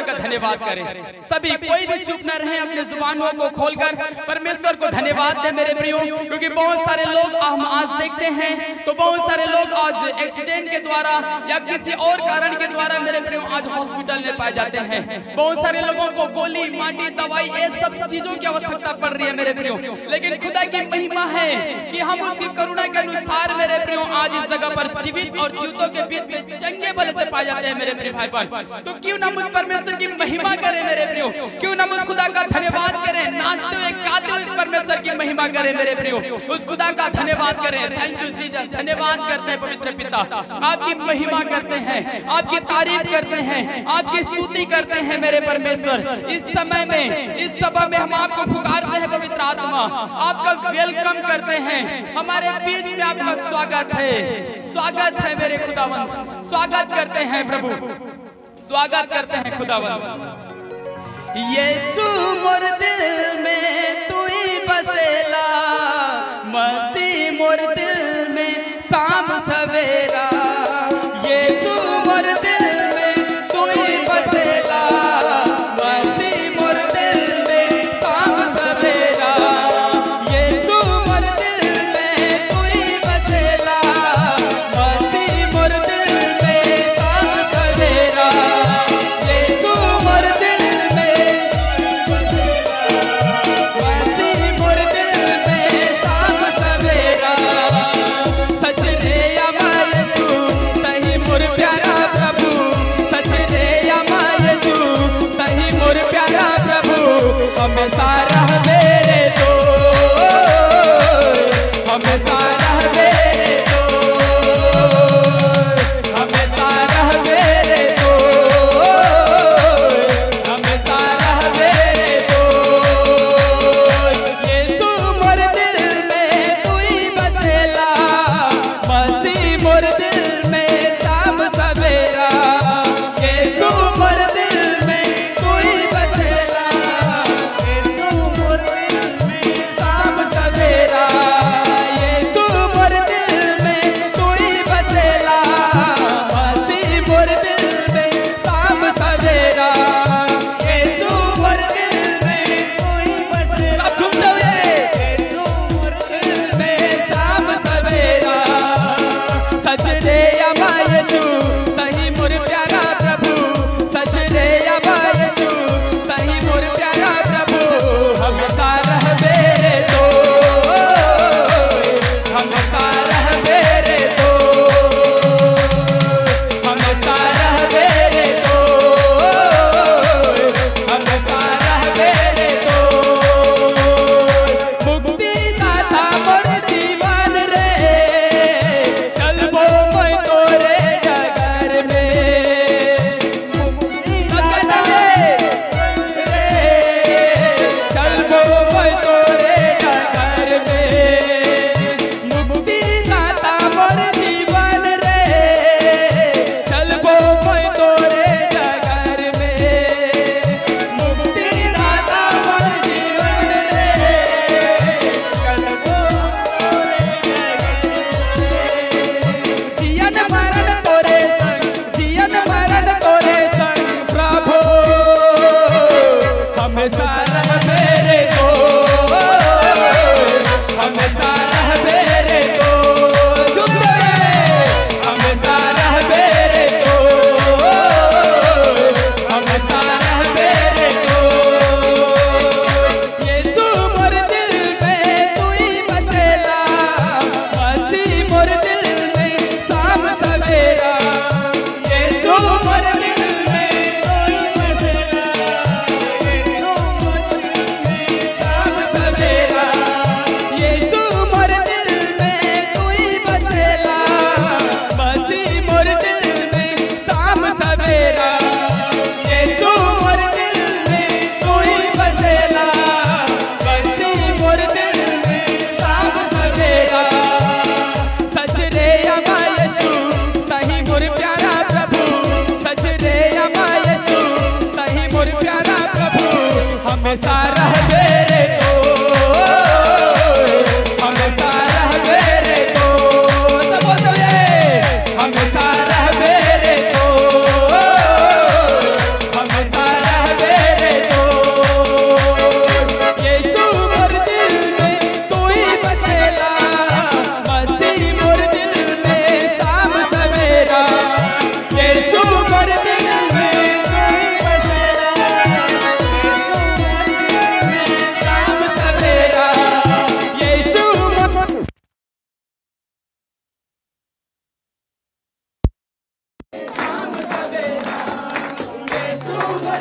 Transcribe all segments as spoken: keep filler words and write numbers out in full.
का धन्यवाद करें। सभी कोई भी चुप न रहे, अपने जुबानों को खोलकर परमेश्वर को धन्यवाद दे मेरे प्रियो, क्योंकि बहुत सारे लोग हम आज देखते हैं तो बहुत सारे लोग आज एक्सीडेंट के द्वारा या किसी और कारण के द्वारा मेरे प्रियो आज हॉस्पिटल में पाए जाते हैं। बहुत सारे लोगों को गोली, माटी, दवाई, ये सब चीजों की आवश्यकता पड़ रही है मेरे प्रियो, लेकिन खुदा की महिमा है कि हम उसकी करुणा के अनुसार मेरे प्रियो आज इस जगह पर जीवित और जीवितों के बीच में चंगे भले से पाए जाते हैं मेरे प्रिय भाई बहन। तो क्यों ना उस परमेश्वर की महिमा करें मेरे प्रियो, क्यों ना उस खुदा का धन्यवाद करें, नाचते हुए गाते हुए उस परमेश्वर की महिमा करें मेरे प्रियो, उस खुदा का धन्यवाद करें। थैंक यू जीसस, धन्यवाद करते हैं पवित्र पिता, आपकी महिमा करते हैं, आपकी तारीफ करते हैं, आपकी स्तुति करते हैं मेरे परमेश्वर। इस समय में, इस सभा में हम आपको पुकारते हैं पवित्र आत्मा, आपका वेलकम करते हैं, हमारे बीच में आपका स्वागत है, स्वागत है मेरे खुदावंत, स्वागत करते हैं प्रभु, स्वागत करते हैं खुदावंत। यीशु मोर दिल में तू ही बसेला, मसीह मोर दिल में शाम सवेरा, यीशु मोर दिल में तू ही बसेला, मसीह मोर दिल में शाम सवेरा, यीशु मोर दिल में तू ही बसेला, मसीह मोर दिल में शाम सवेरा, यीशु मोर दिल में, मसीह मोर दिल में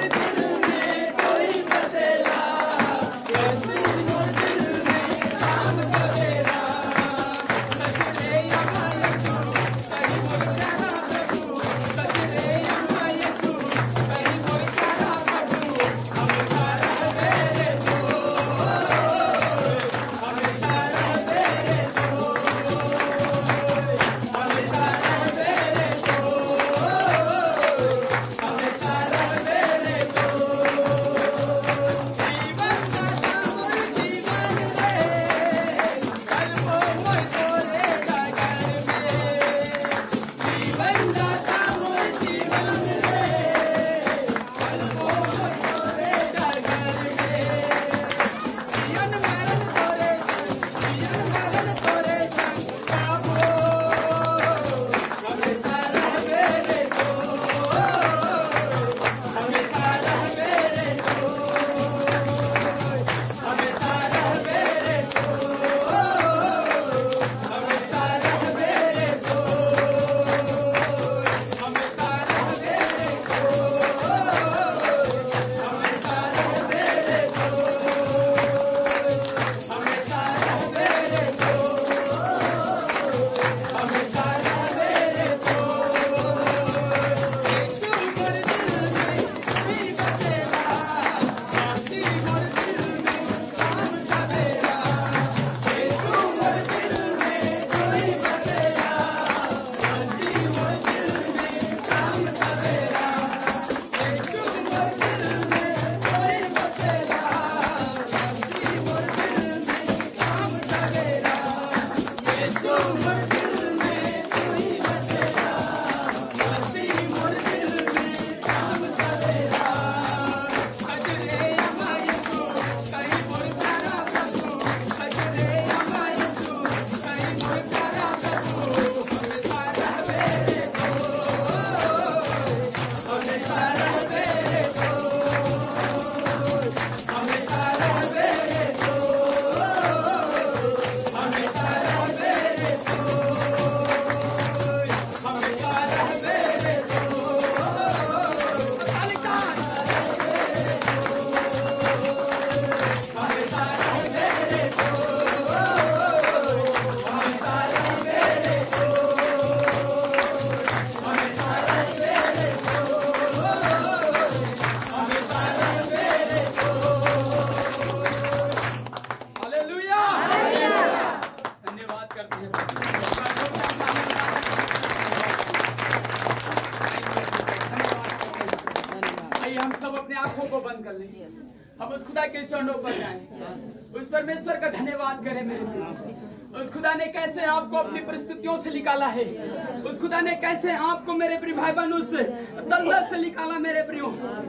हम उस खुदा के चरणों पर जाएं, उस परमेश्वर का धन्यवाद करें मेरे प्रिय। उस खुदा ने कैसे आपको अपनी परिस्थितियों से निकाला है, उस खुदा ने कैसे आपको मेरे प्रिय भाई बहन उस दलदल से निकाला मेरे प्रियो।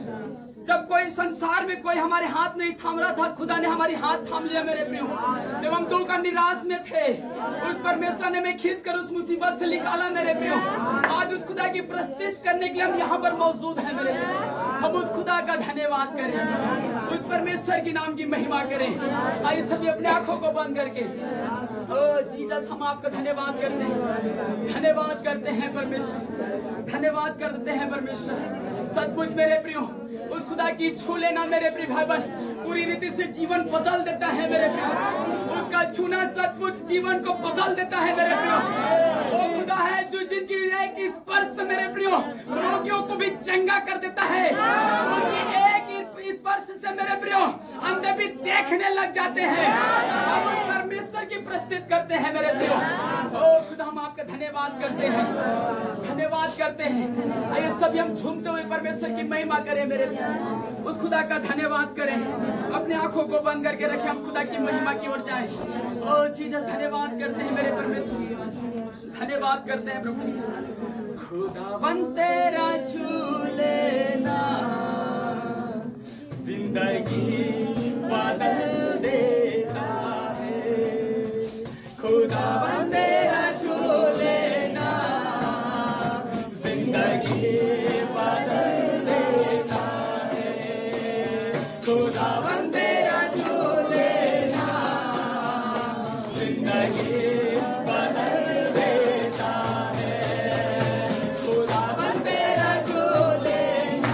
जब कोई संसार में कोई हमारे हाथ नहीं थाम रहा था, खुदा ने हमारी हाथ थाम लिया मेरे प्रियो। जब हम दुख और निराश में थे, उस परमेश्वर ने हमें खींच कर उस मुसीबत से निकाला मेरे प्रियो। आज उस खुदा की प्रस्तुति करने के लिए हम यहाँ पर मौजूद हैं मेरे प्रियो। हम उस खुदा का धन्यवाद करें, उस परमेश्वर के नाम की महिमा करें। आइए सभी अपने आंखों को बंद करके ओ जीसस हम आपका धन्यवाद करते हैं, धन्यवाद करते हैं परमेश्वर, धन्यवाद करते हैं परमेश्वर। सचमुच मेरे प्रियो उस खुदा की छू लेना मेरे प्रिय भाई बहन पूरी रीति से जीवन बदल देता है मेरे प्रियो। उसका छूना सचमुच जीवन को बदल देता है मेरे प्रियो। वो खुदा है जो जिनकी एक स्पर्श मेरे प्रियो रोगियों को भी चंगा कर देता है। उसकी एक स्पर्श से मेरे प्रियो अंधे भी देखने लग जाते हैं। हम उस परमेश्वर की प्रस्तुति करते हैं मेरे प्रियो। ओ खुदा हम आपका धन्यवाद करते हैं, धन्यवाद करते हैं। आइए सभी हम झूमते हुए परमेश्वर की महिमा करें मेरे प्रियो। उस खुदा का धन्यवाद करें, अपने आंखों को बंद करके रखें, हम खुदा की महिमा की ओर जाएं। ओ जीसस धन्यवाद करते हैं मेरे परमेश्वर, धन्यवाद करते हैं प्रभु। खुदावन तेरा छू लेना जिंदगी बदल देता है। खुदावन तेरा छू लेना जिंदगी बदल देता है। खुदावन तेरा छू लेना जिंदगी बदल देता है। खुदावन तेरा छू लेना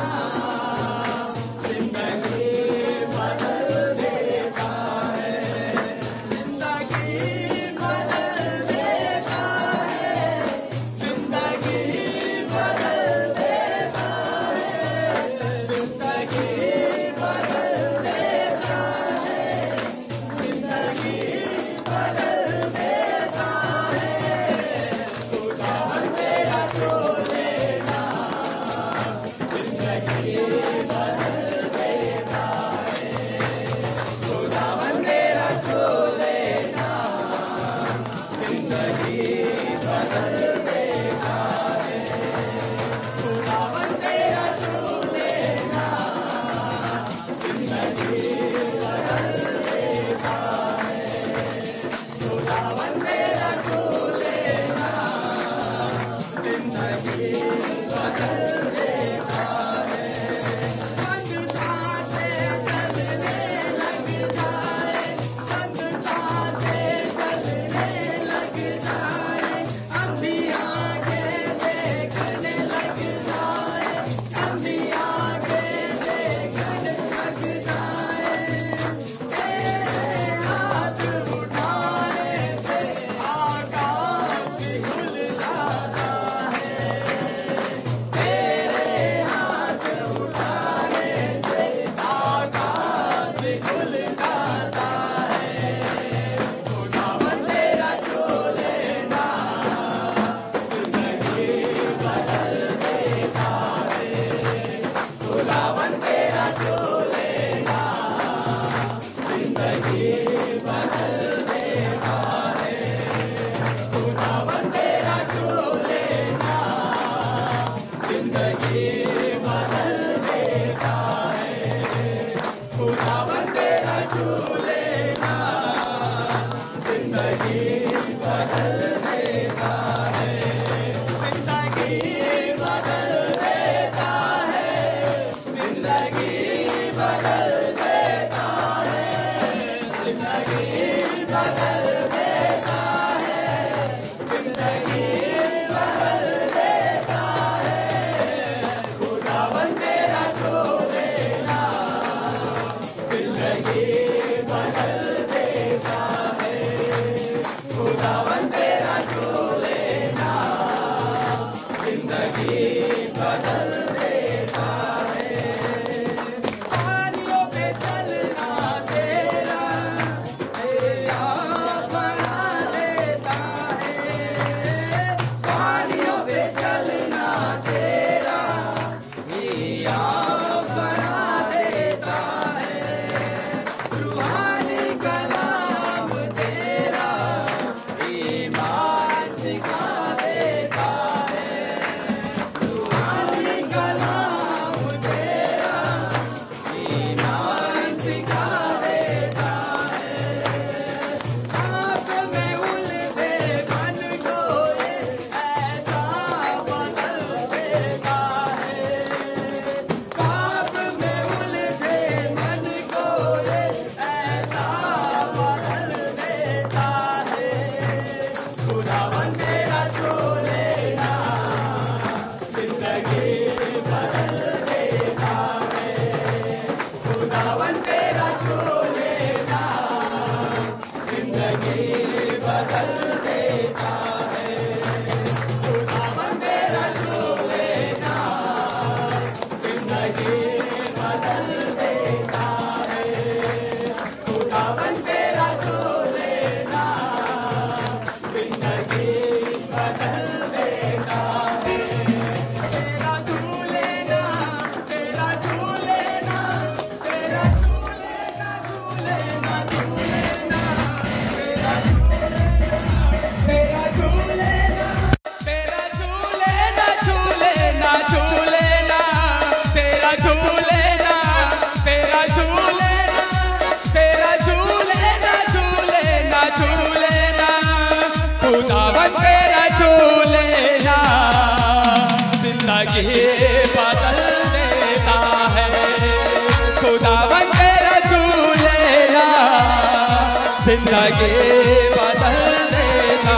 जिंदगी बदल देता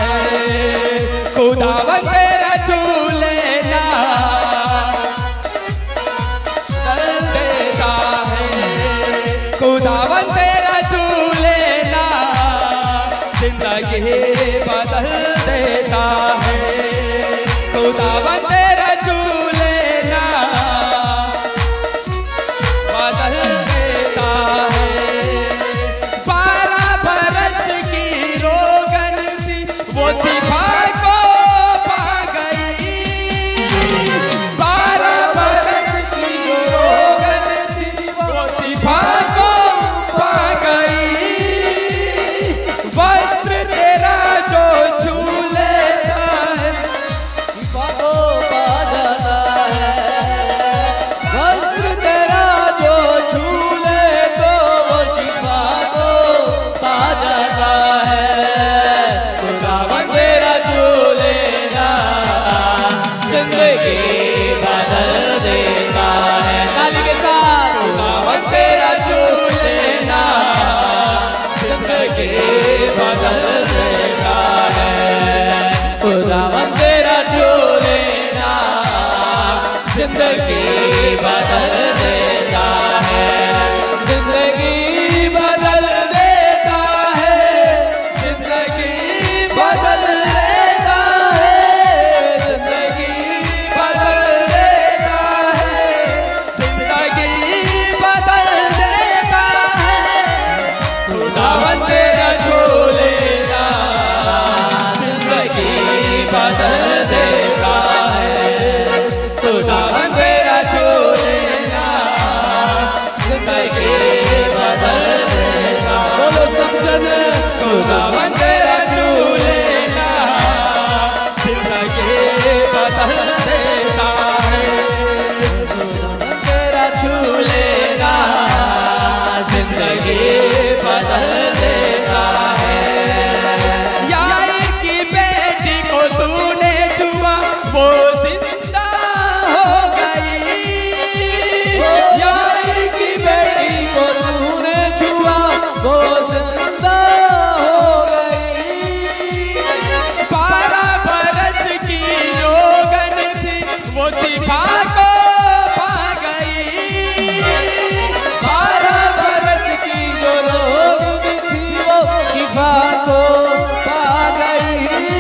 है खुदावन तेरा छू लेना बदल देता है खुदावन तेरा छू लेना जिंदगी बदल देता है खुदावन तेरा छू लेना बदल देता है वो सिपा को पा गई बारह बरस की जिंदगी बदल देता है। यार की बेटी को तूने छुआ वो जिंदा हो गई। यार की बेटी को तूने छुआ वो जिंदा हो गई। बारह बरस की रोगन थी वो शिफा को पा गई। बारह बरस की जो रोगन थी वो शिफा को पा गई।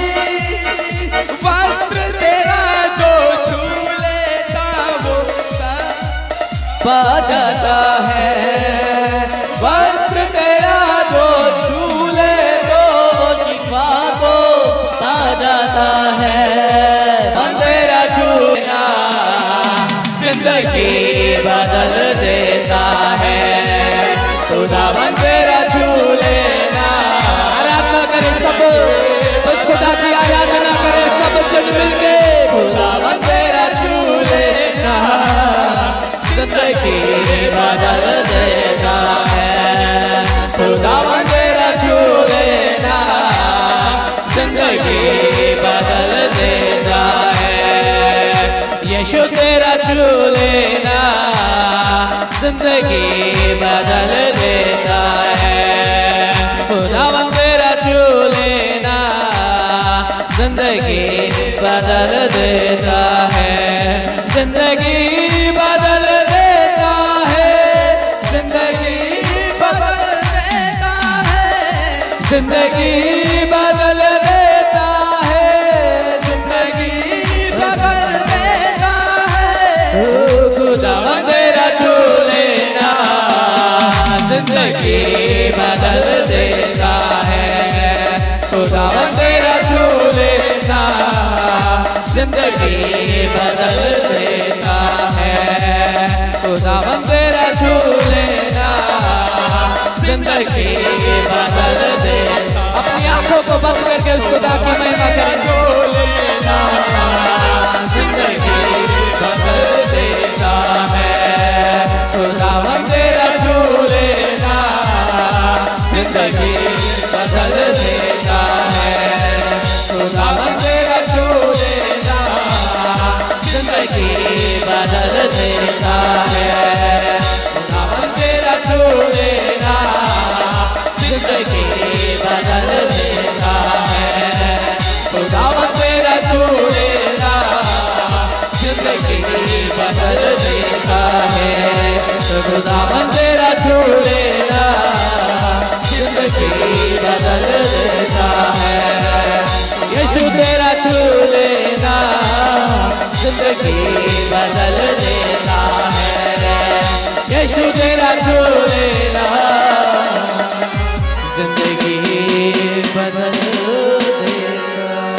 वस्त्र तेरा जो छू लेता वो पा जाता है। वस्त्र तेरा जो छू ले तो वो शिफा को पा जाता है। मन तेरा छूना जिंदगी बदल देता है। खुदा मन तेरा छू लेना। आराधना करें सब, बस खुदा की आराधना करें सब जन मिलके। खुदा मन तेरा छू लेना जिंदगी बदल देता है। खुदा मन तेरा छू लेना जिंदगी बदल देता है। यीशु तेरा छू लेना जिंदगी बदल देता है। खुदा मन तेरा छू लेना जिंदगी बदल देता है। जिंदगी बदल देता है। जिंदगी बदल देता है। जिंदगी बदल देता है। जिंदगी बदल देता है। खुदा तेरा छू लेना जिंदगी बदल देता है। खुदा तेरा छू लेना जिंदगी बदल देता है। खुदा तेरा छू लेना जिंदगी बदल देता। अपनी आंखों को बंद करके उस खुदा की महिमा करें। जिंदगी बदल देता है। खुदा तेरा छू लेना जिंदगी बदल देता है। खुदा तेरा छू लेना जिंदगी बदल देता है। खुदा तेरा छू लेना जिंदगी बदल देता है। खुदा तेरा छू लेना जिंदगी बदल देता है। खुदा तेरा छू लेना जिंदगी बदल देता है। यीशु तेरा छू लेना जिंदगी बदल देता है। यीशु तेरा छू लेना जिंदगी बदल देता है।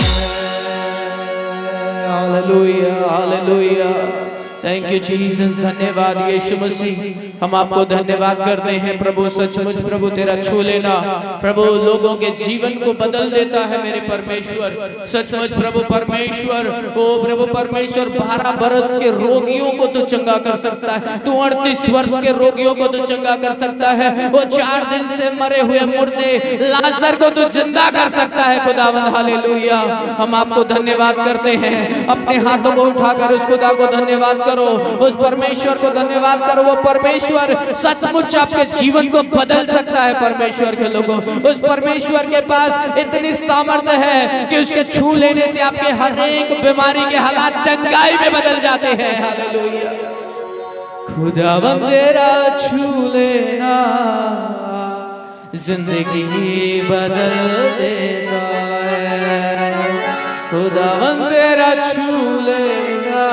Hallelujah, hallelujah. Thank you Jesus. धन्यवाद यीशु मसीह। हम आपको धन्यवाद करते हैं प्रभु। सचमुच प्रभु तेरा छू लेना प्रभु लोगों के जीवन को बदल देता है मेरे परमेश्वर। सचमुच प्रभु परमेश्वर, ओ प्रभु परमेश्वर, बारह बरस के रोगियों को तो चंगा कर सकता है। तू अड़तीस वर्ष के रोगियों को तो चंगा कर सकता है। वो चार दिन से मरे हुए मुर्दे लाजर को तो जिंदा कर सकता है खुदावंद। हालेलुया। हम आपको धन्यवाद करते हैं। अपने हाथों को उठाकर उस खुदा को धन्यवाद करो, उस परमेश्वर को धन्यवाद करो। वो परमेश्वर सचमुच आपके जीवन को बदल सकता है। परमेश्वर के लोगों, उस परमेश्वर के पास इतनी सामर्थ्य है कि उसके छू लेने से आपके हर एक बीमारी के हालात चंगाई में बदल जाते हैं। हालेलुया। खुदावंद तेरा छू लेना जिंदगी बदल देता है। खुदावंद तेरा छू लेना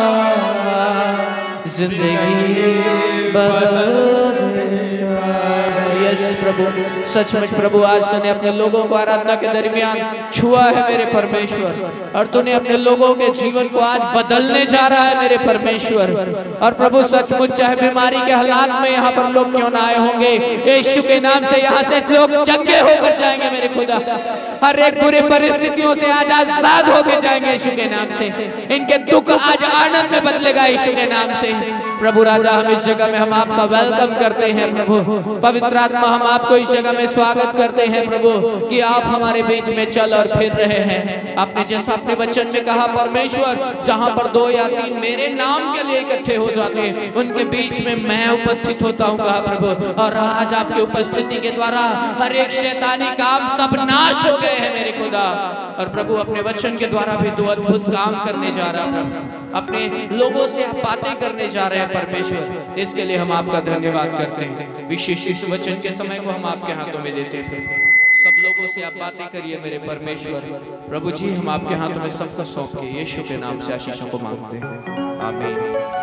जिंदगी बदल देता है। यस प्रभु, सचमुच प्रभु आज तूने अपने लोगों को आराधना के दरमियान छुआ है मेरे परमेश्वर, और तूने अपने लोगों के जीवन को आज बदलने जा रहा है मेरे परमेश्वर। और प्रभु सचमुच चाहे बीमारी के हालात में यहाँ पर लोग क्यों ना आए होंगे, यीशु के नाम से यहाँ से लोग चंगे होकर जाएंगे मेरे खुदा। हर एक बुरी परिस्थितियों से आज आजाद होकर जाएंगे यीशु के नाम से। इनके दुख आज आनंद में बदलेगा यीशु के नाम से। प्रभु राजा हम इस जगह में हम आपका वेलकम करते हैं प्रभु। पवित्र आत्मा हम आपको इस जगह में स्वागत करते हैं प्रभु कि आप हमारे बीच में चल और फिर रहे हैं। आपने जैसा अपने वचन में कहा परमेश्वर, जहां पर दो या तीन मेरे नाम के लिए इकट्ठे हो जाते हैं उनके बीच में मैं उपस्थित होता हूँ कहा प्रभु। और आज आपकी उपस्थिति के द्वारा हर एक शैतानी काम सब नाश हो गए हैं मेरे खुदा। और प्रभु अपने वचन के द्वारा भी दो अद्भुत काम करने जा रहा प्रभु, अपने लोगों से आप बातें करने जा रहे हैं परमेश्वर। इसके लिए हम आपका धन्यवाद करते हैं। विशेष इस वचन के समय को हम आपके हाथों में देते हैं प्रभु। सब लोगों से आप बातें करिए मेरे परमेश्वर। प्रभु जी हम आपके हाथों में सबको सौंप के यीशु के नाम से आशीषों को मांगते हैं, आमीन।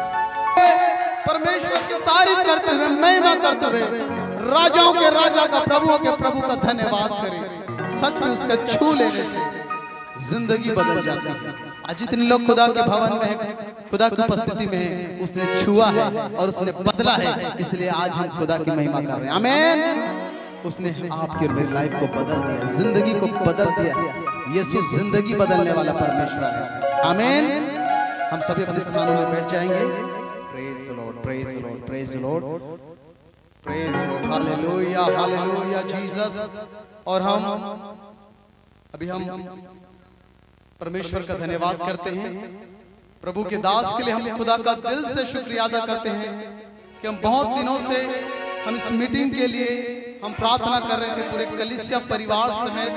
परमेश्वर की तारीफ करते हुए, महिमा करते हुए, राजाओं के राजा का, प्रभुओं के प्रभु का धन्यवाद करें। सच में उसका छू लेने से जिंदगी बदल जाती है। आज जितने लोग खुदा के भवन में है, खुदा की उपस्थिति में है, उसने छुआ है और उसने बदला है, इसलिए आज हम खुदा की महिमा कर रहे हैं। आमीन। उसने आपकी और मेरी लाइफ को बदल दिया, जिंदगी को बदल दिया। यीशु जिंदगी बदलने वाला परमेश्वर है। आमीन। हम सभी अपने स्थानों में बैठ जाएंगे। Praise the lord, praise the lord, praise the lord, praise the lord. Hallelujah, hallelujah Jesus. और हम अभी हम परमेश्वर का धन्यवाद करते हैं। प्रभु के दास के लिए हम खुदा का दिल से शुक्रिया अदा करते हैं कि हम बहुत दिनों से हम इस मीटिंग के लिए हम प्रार्थना कर रहे थे। पूरे कलीसिया परिवार समेत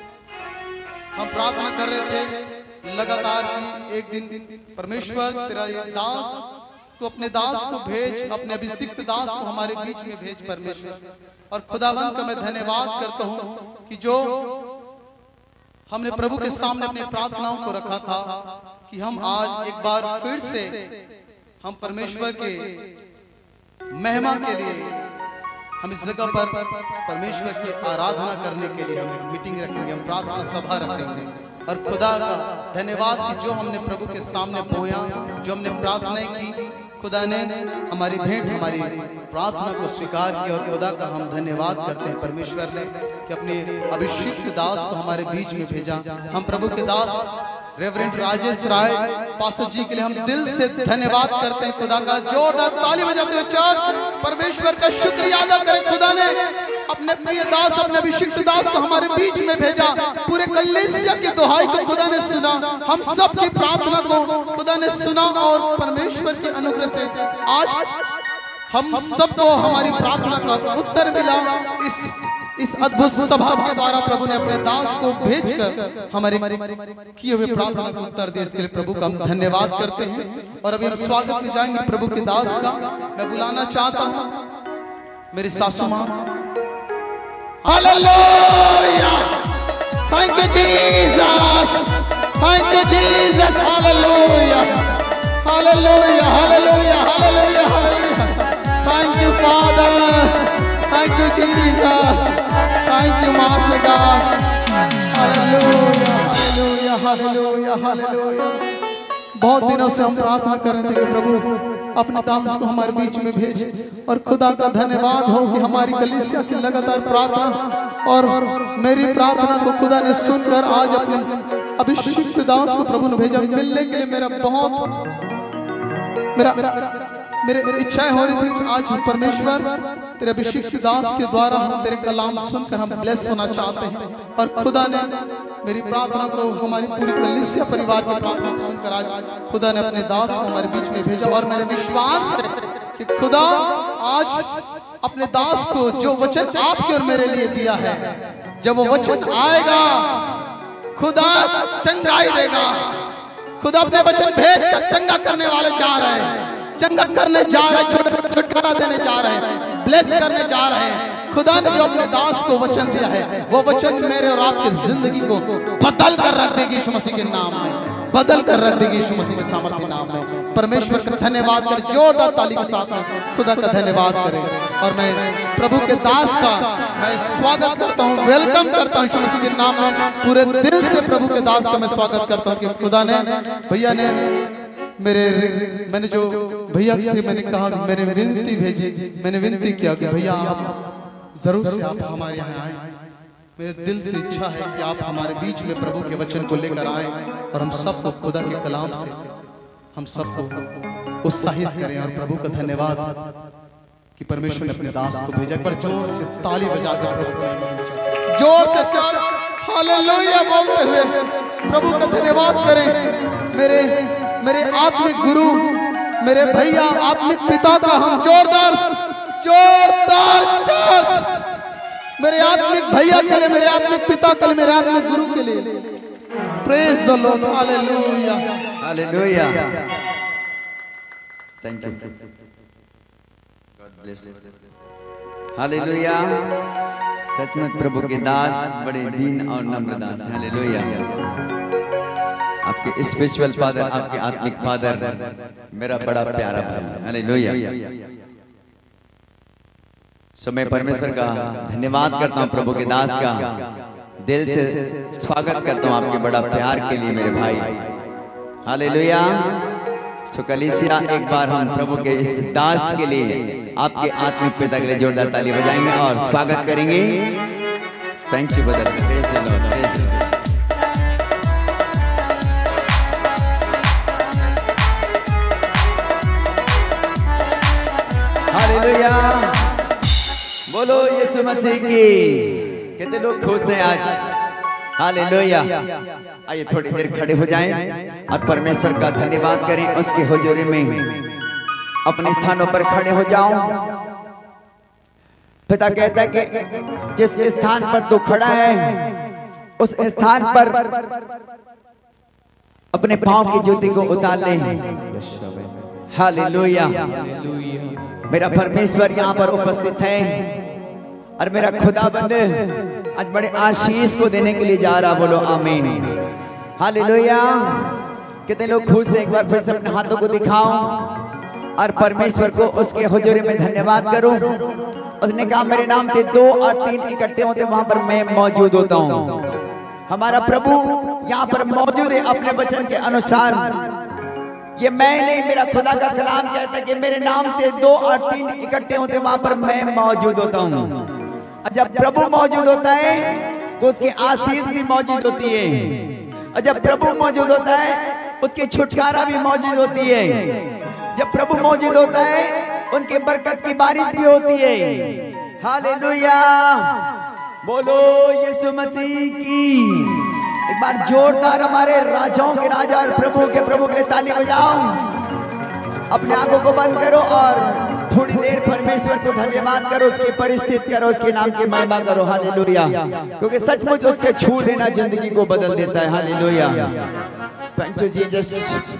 हम प्रार्थना कर रहे थे लगातार कि एक दिन परमेश्वर तेरा ये दास, तो अपने दास को भेज, अपने अभिषिक्त दास को हमारे बीच में भेज परमेश्वर। और खुदावंत का मैं धन्यवाद करता हूँ कि जो हमने प्रभु के सामने अपनी प्रार्थनाओं को रखा था कि हम आज एक बार फिर से हम परमेश्वर के महिमा के लिए हम इस जगह पर परमेश्वर की आराधना करने के लिए हम एक मीटिंग रखेंगे, हम प्रार्थना सभा रखेंगे। और खुदा का धन्यवाद कि जो हमने प्रभु के सामने बोया, जो हमने प्रार्थनाएं की, खुदा ने हमारी भेंट, हमारी प्रार्थना को स्वीकार किया। और खुदा का हम धन्यवाद करते हैं परमेश्वर ने कि अपने अभिषिक्त दास को हमारे बीच में भेजा। हम प्रभु के दास रेवरेंड राजेश राय पास्टर जी के लिए हम दिल से धन्यवाद करते हैं। खुदा का जोरदार ताली बजाते हुए चर्च परमेश्वर का शुक्रिया अदा करें। खुदा ने अपने प्रिय दास, अपने अभिषिक्त दास को हमारे बीच में भेजा। पूरे कलीसिया की दुहाई को खुदा ने सुना, हम सब की प्रार्थना को खुदा ने सुना। और परमेश्वर के अनुग्रह से आज हम सबको हमारी प्रार्थना का उत्तर मिला। इस इस अद्भुत सभा के द्वारा प्रभु ने अपने दास को भेजकर हमारे किए हुए प्रार्थना को उत्तर दिया। इसके लिए प्रभु का हम धन्यवाद करते हैं। और अभी हम स्वागत में जाएंगे प्रभु के दास का। मैं बुलाना चाहता हूं मेरी सासू मां। Hallelujah, thank you Jesus, thank you Jesus, hallelujah, hallelujah, hallelujah, hallelujah, hallelujah. Thank you father, thank you Jesus, thank you master God. Hallelujah, hallelujah, hallelujah, hallelujah. बहुत दिनों से हम प्रार्थना कर रहे थे कि प्रभु अपने दास को हमारे बीच में भेज। और खुदा का धन्यवाद हो कि हमारी कलीसिया की लगातार प्रार्थना और मेरी प्रार्थना को खुदा ने सुनकर आज अपने अभिषिक्त दास को प्रभु ने भेजा। मिलने के लिए मेरा बहुत मेरा मेरे इच्छाएं हो रही थी कि आज परमेश्वर तेरे अभिषिक्त दास के द्वारा हम तेरे कलाम सुनकर हम ब्लेस होना चाहते हैं। और खुदा ने मेरी प्रार्थना को, हमारी पूरी कलीसिया परिवार की प्रार्थना को सुनकर आज खुदा ने अपने दास को हमारे बीच में भेजा। और मेरा विश्वास है कि खुदा आज अपने दास को जो वचन आपके और मेरे लिए दिया है, जब वो वचन आएगा खुदा चंगाई देगा। खुदा अपने वचन भेज कर चंगा करने वाले जा रहे हैं, चंगा करने जा रहे हैं, छुटकारा देने जा रहे हैं, ब्लेस करने जा रहे हैं। खुदा ने जो अपने दास को वचन दिया है, वो वचन मेरे और आपकी जिंदगी को बदल कर रख देगी यीशु मसीह के नाम में, बदल कर रख देगी यीशु मसीह के सामर्थ्य नाम में। परमेश्वर का धन्यवाद करें, जोरदार ताली के साथ खुदा का धन्यवाद करें। और मैं प्रभु के दास का मैं स्वागत करता हूँ, वेलकम करता हूँ यीशु मसीह के नाम में। पूरे दिल से प्रभु के दास का मैं स्वागत करता हूँ कि खुदा ने, भैया ने मेरे मैंने जो भैया से मैंने कहा, मैंने विनती भेजी, मैंने विनती किया कि भैया आप जरूर से आप हमारे यहाँ आए। मेरे दिल से इच्छा है कि आप हमारे बीच में प्रभु के वचन को लेकर आए और हम सबको खुदा के कलाम से हम सबको उत्साहित करें और प्रभु का धन्यवाद कि परमेश्वर ने अपने दास को भेजा। एक बार जोर से ताली बजाकर प्रभु को महिमा, जोर से चार हालेलुया बोलते हुए प्रभु का धन्यवाद करें। मेरे मेरे आत्मिक गुरु, मेरे भैया, आत्मिक पिता का हम जोरदार जोरदार चर्च, मेरे आत्मिक भैया के लिए, मेरे आत्मिक पिता के लिए, मेरे आत्मिक गुरु के लिए praise the lord. Hallelujah hallelujah. Thank you, God bless you. Hallelujah. सचमुच प्रभु के दास बड़े दीन और नम्र दास। हालेलुया। आपके स्पिरिचुअल फादर, आपके आत्मिक फादर मेरा बड़ा प्यारा भाई। हालेलुया। सो मैं परमेश्वर का धन्यवाद करता हूँ, प्रभु के दास का दिल से स्वागत करता हूँ आपके बड़ा प्यार के लिए मेरे भाई। हालेलुया। सो कलीसिया, एक बार हम प्रभु के इस दास के लिए, आपके आत्मिक पिता के लिए जोरदार ताली बजाएंगे और स्वागत करेंगे। Thank you brother. Praise the lord, praise the lord. Hallelujah. बोलो यीशु मसीह की। कितने लोग खुश हैं आज? हालेलुया। आइए थोड़ी देर खड़े हो जाएं और परमेश्वर का धन्यवाद करें। उसके हुजूरी में अपने स्थानों पर खड़े हो जाओ। पिता कहता है कि जिस स्थान पर तू खड़ा है उस स्थान पर अपने पांव की जूती को उतार ले। हालेलुया। मेरा परमेश्वर यहाँ पर उपस्थित है और मेरा खुदाबंद आज बड़े आशीष को देने के लिए जा रहा। बोलो आमीन। हालेलुया। कितने लोग खुश हैं? एक बार फिर से अपने हाथों को दिखाओ और परमेश्वर को उसके हुजूरी में धन्यवाद करो। उसने कहा मेरे नाम से दो और तीन इकट्ठे होते वहां पर मैं मौजूद होता हूँ। हमारा प्रभु यहाँ पर मौजूद है अपने वचन के अनुसार। ये मैं नहीं, मेरा खुदा का कलाम कहता है कि मेरे नाम से दो और तीन इकट्ठे होते वहां पर मैं मौजूद होता हूँ। जब प्रभु मौजूद होता है तो उसकी आशीष भी मौजूद होती है, और जब प्रभु मौजूद होता है उसकी छुटकारा भी मौजूद होती है। जब प्रभु मौजूद होता है उनके बरकत की बारिश भी होती है। हालेलुया। बोलो यीशु मसीह की। एक बार जोरदार हमारे राजाओं के राजा और प्रभु के प्रभु के लिए ताली बजाओ। अपने आंखों को बंद करो और थोड़ी देर परमेश्वर को धन्यवाद करो, उसकी परिस्थिति करो, उसके नाम की महिमा करो। हालेलुया। क्योंकि सचमुच उसके छू लेना जिंदगी को बदल देता है। हालेलुया। Thank you Jesus.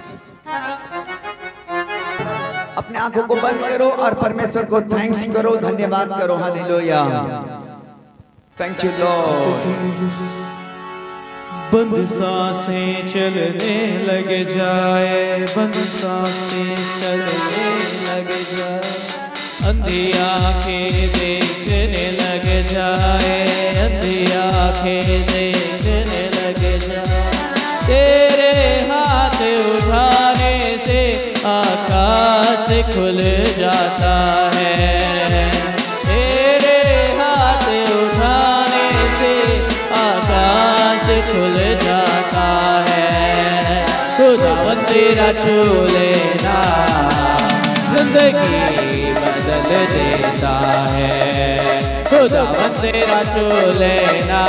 अपने आंखों को बंद करो और परमेश्वर को थैंक्स करो, धन्यवाद करो। हालेलुया। Thank you lord. बंद सांसें चलने लग जाए, बंद सांसें चलने लग जाए, अंधी आंखें देखने लग जाए, अंधी आंखें देखने लग जाए। तेरे हाथ उठाने से आकाश खुल जाता है, तेरे हाथ उठाने से आकाश खुल जाता है। खुदावन तेरा छू लेना जिंदगी बदल देता है, खुदावन तेरा छू लेना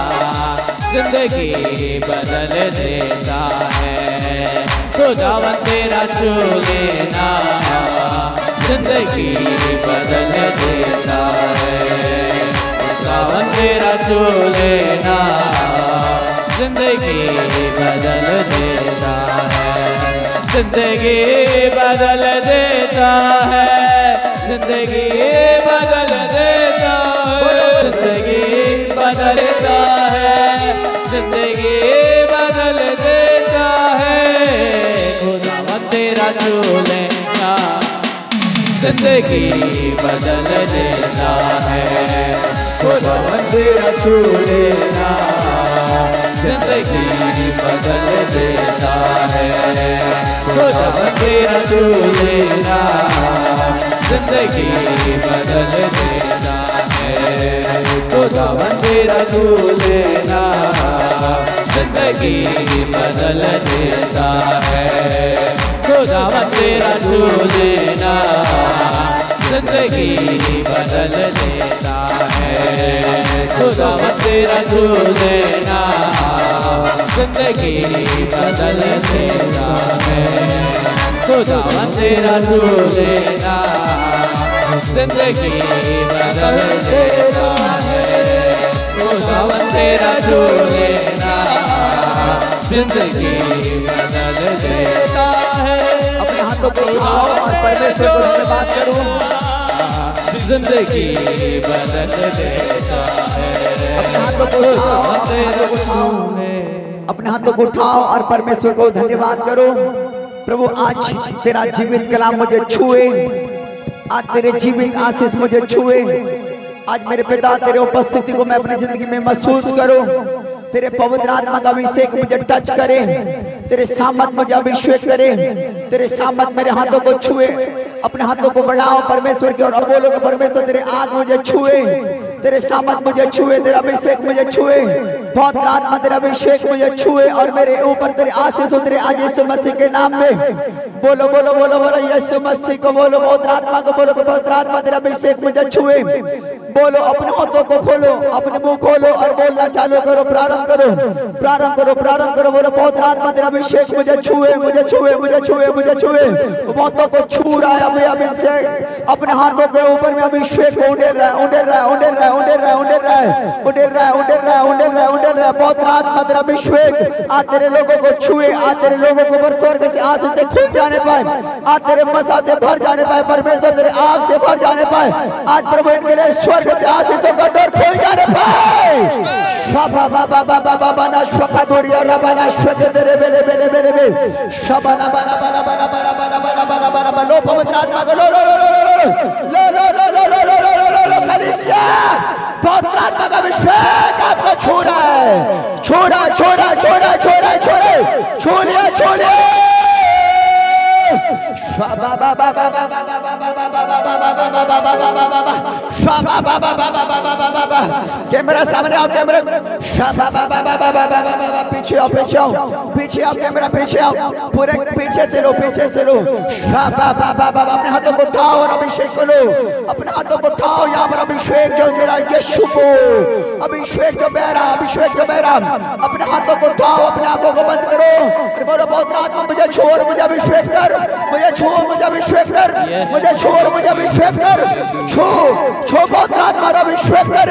जिंदगी बदल देता है, खुदावन तेरा छू लेना जिंदगी बदल देता है, खुदावन तेरा छू लेना जिंदगी बदल देता है, जिंदगी बदल देता है, जिंदगी बदल देता है, जिंदगी बदलता है, जिंदगी बदल देता है। खुदावन तेरा छू लेना जिंदगी बदल देता है, खुदावन तेरा छू लेना जिंदगी बदल देता है, खुदावन तेरा छू लेना जिंदगी बदल देता है, खुदावन तेरा छू लेना जिंदगी बदल देता है। खुदावन तेरा छू लेना जिंदगी बदल देता है। खुदावन तेरा छू लेना जिंदगी बदल देता है। खुदावन तेरा छू लेना जिंदगी बदल देता है। खुदावन तेरा छू लेना जिंदगी बदल देता है। अपने हाथों को उठाओ और परमेश्वर को धन्यवाद करो। जिंदगी बदल देता है। अपने हाथों को उठाओ, अपने हाथों को उठाओ और परमेश्वर को धन्यवाद करो। प्रभु आज तेरा जीवित कलाम मुझे छुए, आज तेरे जीवित आशीष मुझे छुए। आज मेरे पिता तेरे उपस्थिति को मैं अपनी जिंदगी में महसूस करूं। तेरे पवित्र आत्मा का अभिषेक मुझे टच करे, तेरे सामर्थ मुझे अभिषेक करे, तेरे सामर्थ मेरे हाथों को छुए। अपने हाथों को बढ़ाओ परमेश्वर की और बोलो कि परमेश्वर तेरे आग मुझे छुए, तेरे सामर्थ मुझे छुए, तेरा अभिषेक मुझे छुए, पवित्र आत्मा तेरा अभिषेक मुझे छुए और मेरे ऊपर तेरे आशीष उतरे आज यीशु मसीह के नाम में। बोलो बोलो बोलो बोलो यीशु मसीह को बोलो, पवित्र आत्मा को बोलो, पवित्र आत्मा तेरा अभिषेक मुझे छुए। बोलो, अपने हाथों को खोलो, अपने मुंह खोलो और बोलना चालू करो। प्रारंभ करो, प्रारंभ करो, प्रारंभ करो। बोलो, पवित्र आत्मा तेरा अभिषेक मुझे छुए, मुझे छुए, मुझे छुए, मुझे छुए। हाथों को छू रहा है अभी अभिषेक, अपने हाथों के ऊपर में अभिषेक को उड़ेल रहा है, उड़ेल रहा है, उड़ेल रहा है, उड़ेल रहा है, उड़ेल रहा है, उड़ेल रहा है, उड़ेल रहा है, उड़ेल रहा है, उड़ेल रहा है। पवित्र आत्मा तेरा अभिषेक आज तेरे लोगों को छुए, आज तेरे लोगों को स्वर्ग से आशीष से खुल जाने पाए, आज तेरे मसा से भर जाने पाए, परमेश्वर तेरे आग से भर जाने पाए। आज प्रभु इनके लिए स्वर्ग से आशीषों का डोर खोल जाने पाए। शबा बाबा बाबा बाबा ना शका दोरिया रबाना शके तेरे बेले बेले बेले बे शबाना बाना बाना बाना बाना बाना बाना बाना बाना बाना लो पवित्र आत्मा को लो लो लो लो लो लो लो लो लो लो लो लो लो लो लो कलीसिया पवित्र आत्मा का अभिषेक आपको छू रहा है, छू रहा छू रहा छू रहा छू रहा छू रहा छू लिया छू लिया। शबा बाबा बाबा बाबा बाबा बाबा बाबा बाबा बाबा बाबा शबा बाबा बाबा बाबा बाबा कैमरा सामने आओ, कैमरा शबा बाबा बाबा बाबा बाबा पीछे आओ, पीछे आओ, पीछे आओ, कैमरा पीछे आओ, पूरे पीछे से लो, पीछे से लो। शबा बाबा बाबा अपने हाथों को उठाओ और अभिषेक करो, अपने हाथों को उठाओ। यहाँ पर अभिषेक जो मेरा यीशु को अभिषेक जो बह रहा, अभिषेक जो बह रहा, अपने हाथों को उठाओ, अपने आंखों को बंद करो और बोलो, पवित्र आत्मा मुझे छोड़, मुझे अभिषेक कर, मुझे छोड़, मुझे अभिषेक कर, मुझे छोड़, मुझे अभिषेक कर, छो छो पवित्र आत्मा अभिषेक कर,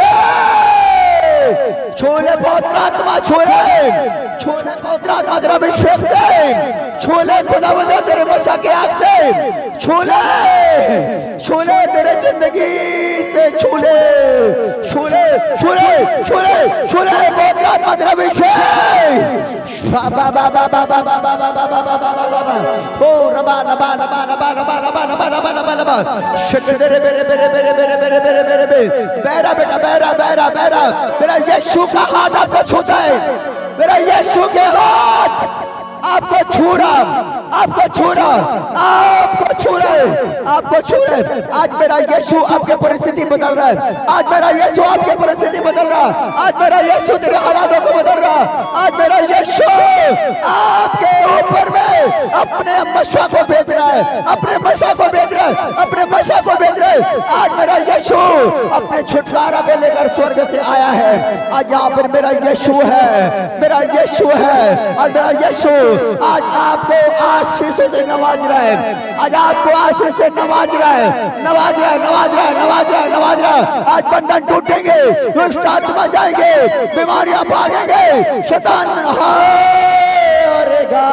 छोले पवित्र आत्मा छोले, छोले पवित्र आत्मा तेरा अभिषेक से, छोले खुदावंद तेरे मसा के आग से, छोले छोले तेरे जिंदगी से, छोले छोले छोले छोले छोले पवित्र आत्मा तेरा अभिषेक। बाबा बाबा बाबा बाबा बाबा बाबा बाबा बाबा ओ रबा रबा रबा रबा रबा रबा रबा रबा रबा रबा शक तेरे मेरे मेरे मेरे मेरे मेरे मेरे मेरे मेरे बेरा बेटा बेरा बेरा बेरा मेरा यीशु का हाथ आपको छूता है, मेरा यीशु के हाथ आपको छू रहा, आपको छू रहा, आपको छू रहा है, आपको छू रहा है। आज मेरा यीशु आपके परिस्थिति बदल रहा है, आज मेरा यीशु आपके परिस्थिति बदल रहा है, आज मेरा यीशु तेरे हालातों को बदल रहा है, आज मेरा यीशु आपके ऊपर में अपने मशा को भेज रहा है, अपने मशा को भेज रहा है, अपने मशा को भेज रहा है। आज मेरा यीशु अपने छुटकारा को लेकर स्वर्ग से आया है। आज यहाँ पर मेरा यीशु है, मेरा यीशु है, और मेरा यीशु आज आपको आशीषों से नवाज रहा है, आज आपको आशीष से नवाज रहा है, नवाज रहा है, नवाज रहा है, नवाज रहा है, नवाज रहा है। आज बंधन टूटेंगे, दुष्ट आत्मा जाएंगे, बीमारियां भागेंगे, शैतान हारेगा।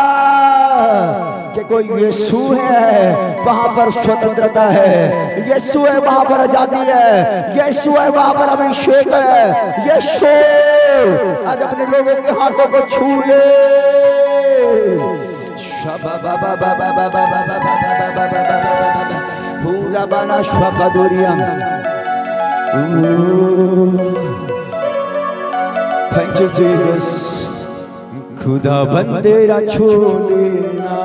कि कोई यीशु है वहां पर स्वतंत्रता है, यीशु है वहां पर आजादी है, यीशु है वहां पर अभिषेक है। यीशु आज अपने लोगों के हाथों को छू ले। शबा बाबा बाबा बाबा बाबा बाबा बाबा बाबा पूरा बना शबा दोरिया। Thank you Jesus. खुदा बंदेरा छू लेना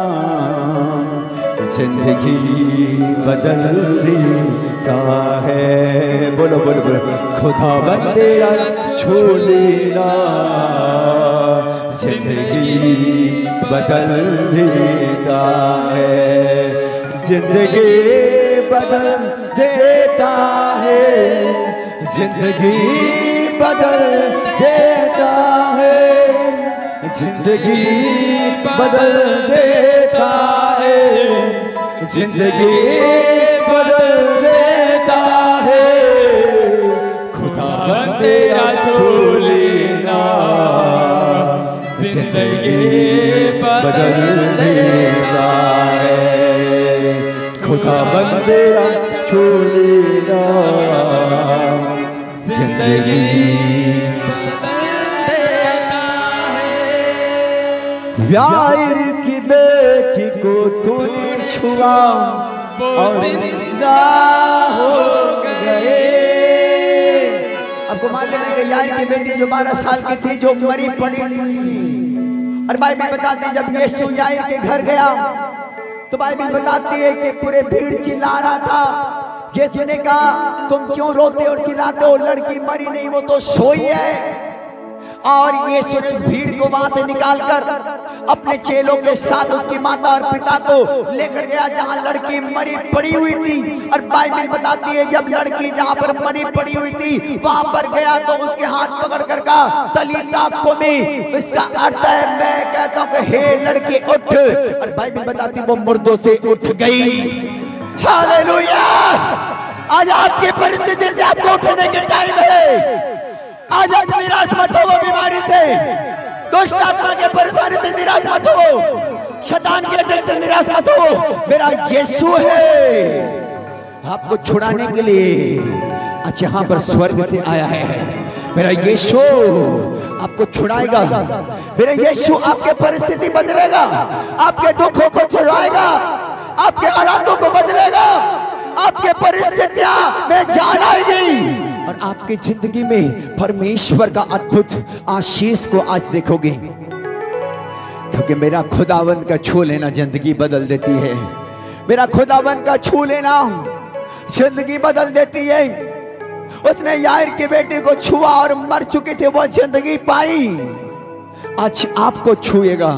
जिंदगी बदल देता है। बोलो बोलो बोलो, खुदा बंदेरा छू लेना जिंदगी बदल देता है, जिंदगी बदल देता है, जिंदगी बदल देता है, जिंदगी बदल देता है, जिंदगी बदल देता है, खुदा तेरा छू लेना, जिंदगी बदल देता है, खुदा तेरा छू लेना, जिंदगी यार की बेटी को तूने छुआ और जिंदा हो गए। आपको मालूम है कि यार की बेटी जो बारह साल की थी, जो मरी पड़ी, और बाइबल बताती है जब यीशु यार के घर गया तो बाइबल बताती है कि पूरे भीड़ चिल्ला रहा था। यीशु ने कहा तुम क्यों रोते और चिल्लाते हो, लड़की मरी नहीं, वो तो सोई है। और यीशु ने उस भीड़ को वहां से निकालकर अपने चेलों के साथ उसकी माता और पिता को लेकर गया जहां लड़की मरी पड़ी हुई थी। और बाइबल बताती है जब लड़की जहां पर मरी पड़ी हुई थी वहां पर गया तो उसके हाथ पकड़ कर कहा तलीता कुमी, इसका अर्थ है मैं कहता हूं कि हे लड़की उठ। और बाइबल बताती वो मुर्दों से उठ गई। हालेलुया। आज आपकी परिस्थिति से आपको उठने के टाइम है। आज आप निराश मत हो बीमारी से, दुष्ट आत्मा के परेशानी से निराश मत हो, शैतान के अटैक से निराश मत हो। मेरा यीशु है आपको छुड़ाने के लिए, आज यहाँ पर स्वर्ग से आया है। मेरा यीशु आपको छुड़ाएगा, मेरा यीशु आपके परिस्थिति बदलेगा, आपके दुखों को छुड़ाएगा, आपके हालातों को बदलेगा, आपके परिस्थितियां में जान आएगी और आपकी जिंदगी में परमेश्वर का अद्भुत आशीष को आज देखोगे। क्योंकि मेरा खुदावन का छू लेना जिंदगी बदल देती है। मेरा खुदावन का छू लेना जिंदगी बदल देती है। उसने यार की बेटी को छुआ और मर चुकी थी, वो जिंदगी पाई। आज आपको छुएगा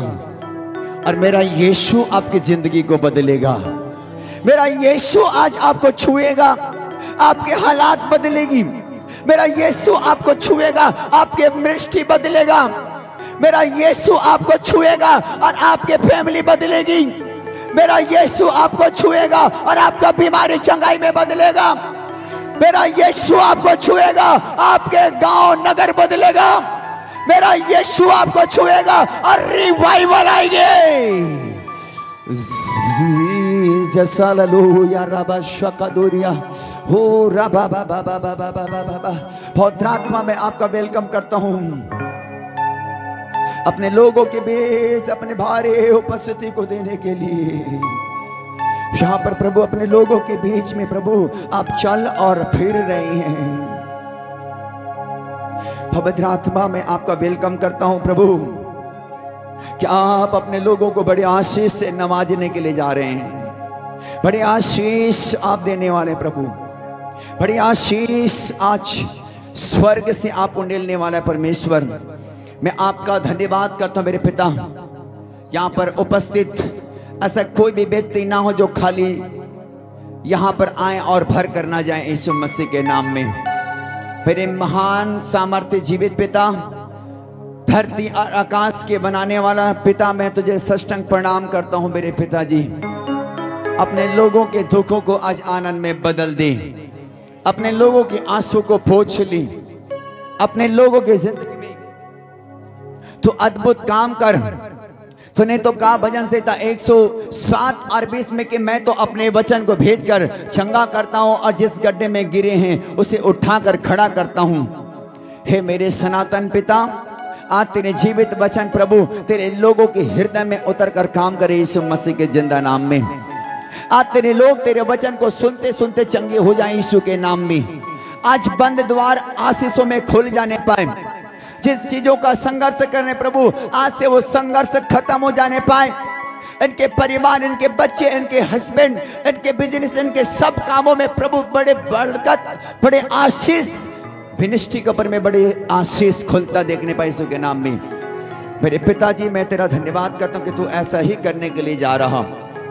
और मेरा यीशु आपकी जिंदगी को बदलेगा। मेरा यीशु आज आपको छुएगा, आपके हालात बदलेगी। मेरा यीशु आपको छुएगा, आपके दृष्टि बदलेगा। मेरा यीशु आपको छुएगा और आपके फैमिली बदलेगी। मेरा यीशु आपको छुएगा और आपका बीमारी चंगाई में बदलेगा। मेरा यीशु आपको छुएगा, आपके गांव नगर बदलेगा। मेरा यीशु आपको छुएगा और रिवाइवल आएगी। हो रबा बाबा बाबा बाबा बाबा। पवित्र आत्मा में आपका वेलकम करता हूं अपने लोगों के बीच, अपने भारी उपस्थिति को देने के लिए। यहाँ पर प्रभु अपने लोगों के बीच में प्रभु आप चल और फिर रहे हैं। पवित्र आत्मा में आपका वेलकम करता हूं प्रभु कि आप अपने लोगों को बड़े आशीष से नवाजने के लिए जा रहे हैं। बड़े आशीष आप देने वाले प्रभु, बड़ी आशीष आज स्वर्ग से आपको मिलने वाला है परमेश्वर। मैं आपका धन्यवाद करता हूं मेरे पिता। यहाँ पर उपस्थित ऐसा कोई भी व्यक्ति ना हो जो खाली यहाँ पर आए और भर कर ना जाए। यीशु मसीह के नाम में मेरे महान सामर्थ्य जीवित पिता, धरती और आकाश के बनाने वाला पिता, मैं तुझे साष्टांग प्रणाम करता हूँ मेरे पिताजी। अपने लोगों के दुखों को आज आनंद में बदल दे, अपने लोगों के आंसू को पोंछ ली, अपने लोगों की जिंदगी में तो अद्भुत काम कर। तूने तो कहा भजन संहिता एक सौ सात और बीस में कि मैं तो अपने वचन को भेजकर चंगा करता हूं और जिस गड्ढे में गिरे हैं उसे उठाकर खड़ा करता हूं। हे मेरे सनातन पिता, आज तेरे जीवित वचन प्रभु तेरे लोगों के हृदय में उतर कर काम करे यीशु मसीह के जिंदा नाम में। आज तेरे लोग तेरे वचन को सुनते सुनते चंगे हो जाएं यीशु के नाम में। आज बंद द्वार आशीषों में खुल जाने पाए। जिस चीजों का संघर्ष करने प्रभु आज से वो संघर्ष खत्म हो जाने पाए। इनके परिवार, इनके बच्चे, इनके हस्बैंड, इनके बिजनेस, इनके सब कामों में प्रभु बड़े बरकत, बड़े आशीष, मिनिस्ट्री के ऊपर में बड़े आशीष खुलता देखने पाए यीशु के नाम में। मेरे पिताजी, मैं तेरा धन्यवाद करता हूं कि तू ऐसा ही करने के लिए जा रहा।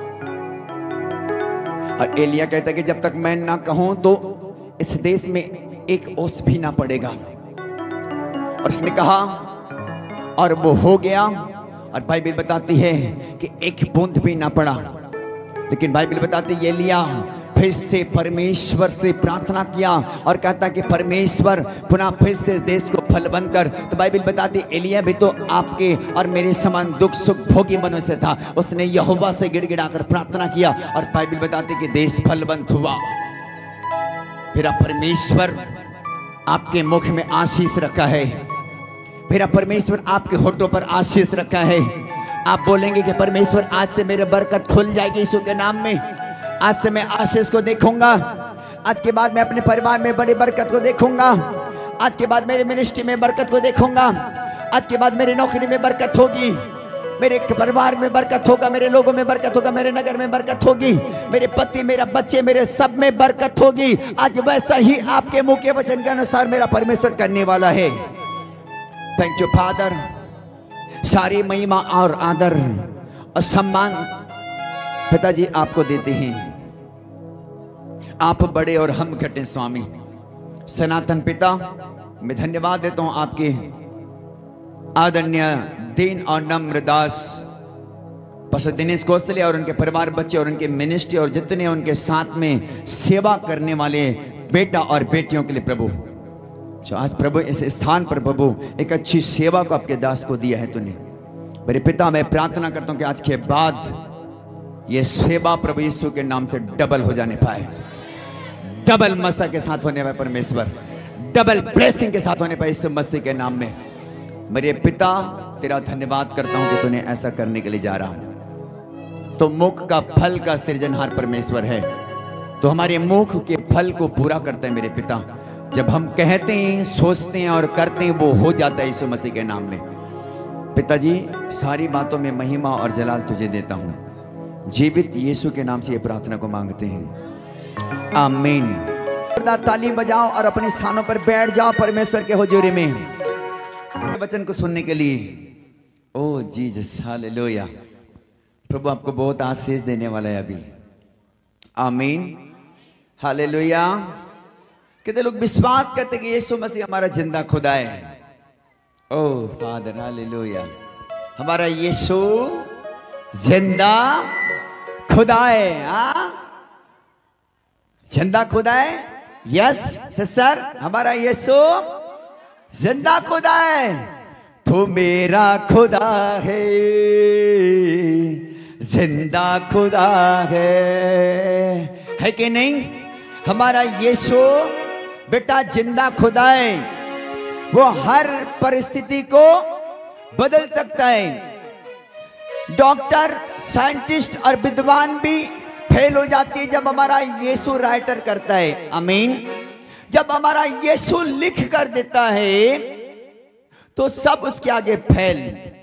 और एलिया कहता है कि जब तक मैं ना कहूं तो इस देश में एक ओस भी ना पड़ेगा। और उसने कहा और वो हो गया। और बाइबल बताती है कि एक बूंद भी ना पड़ा। लेकिन बाइबल बताती है एलिया फिर से परमेश्वर से प्रार्थना किया और कहता कि परमेश्वर पुनः फिर से देश को फलवंत कर। तो बाइबल बताती एलिया भी तो आपके और मेरे समान दुख सुख भोगी मनुष्य था। उसने यहोवा से गिड़गिड़ाकर प्रार्थना किया और बाइबल बताती कि देश फलवंत हुआ। मेरा परमेश्वर आपके मुख में आशीष रखा है। मेरा परमेश्वर आपके होठों पर आशीष रखा है। आप बोलेंगे कि परमेश्वर आज से मेरे बरकत खुल जाएगी यीशु के नाम में। आज से मैं आशीष को देखूंगा। आज के बाद मैं अपने परिवार में बड़ी बरकत को देखूंगा। आज के बाद मेरे मिनिस्ट्री में बरकत को देखूंगा। आज के बाद मेरी नौकरी में बरकत होगी, मेरे परिवार में बरकत होगा, मेरे लोगों में बरकत होगा, मेरे नगर में बरकत होगी, मेरे पति, मेरा बच्चे, मेरे सब में बरकत होगी। आज वैसा ही आपके मुंह के वचन के अनुसार मेरा परमेश्वर करने वाला है। Thank you father. सारी महिमा और आदर और सम्मान पिताजी आपको देते हैं। आप बड़े और हम घटे स्वामी। सनातन पिता, मैं धन्यवाद देता हूं आपके आदरणीय दीन और नम्र दास पास्टर दिनेश कौशल्या और उनके परिवार, बच्चे और उनके मिनिस्ट्री और जितने उनके साथ में सेवा करने वाले बेटा और बेटियों के लिए प्रभु, जो आज प्रभु इस स्थान पर प्रभु एक अच्छी सेवा को आपके दास को दिया है तूने। मेरे पिता, मैं प्रार्थना करता हूं कि आज के बाद ये सेवा प्रभु यीशु के नाम से डबल हो जाने पाए, डबल मसा के साथ होने पाए परमेश्वर, डबल ब्लेसिंग के साथ होने पाए यीशु मसीह के नाम में। मेरे पिता, तेरा धन्यवाद करता हूं कि तूने ऐसा करने के लिए जा रहा हूं। तो मुख का फल का सृजनहार परमेश्वर है, तो हमारे मुख के फल को पूरा करता है मेरे पिता। जब हम कहते हैं, सोचते हैं और करते हैं, वो हो जाता है यीशु मसीह के नाम में। पिताजी, सारी बातों में महिमा और जलाल तुझे देता हूं। जीवित यीशु के नाम से ये प्रार्थना को मांगते हैं, आमीन। ताली बजाओ और अपने स्थानों पर बैठ जाओ परमेश्वर के हुजूरी में वचन को सुनने के लिए। ओ जीसस, हालेलुया। प्रभु आपको बहुत आशीष देने वाला है अभी, आमीन, हालेलुया। कितने लोग विश्वास करते कि यीशु मसीह हमारा जिंदा खुदा है। O father, hallelujah. हमारा यीशु जिंदा खुदा है। हाँ, जिंदा खुदा है। यस सिस्टर, हमारा यीशु जिंदा खुदा है। तू मेरा खुदा है, जिंदा खुदा है, है कि नहीं? हमारा यीशु बेटा जिंदा खुदा है। वो हर परिस्थिति को बदल सकता है। डॉक्टर, साइंटिस्ट और विद्वान भी फेल हो जाती है जब हमारा यीशु राइटर करता है, आमीन। जब हमारा यीशु लिख कर देता है तो सब उसके आगे फेल।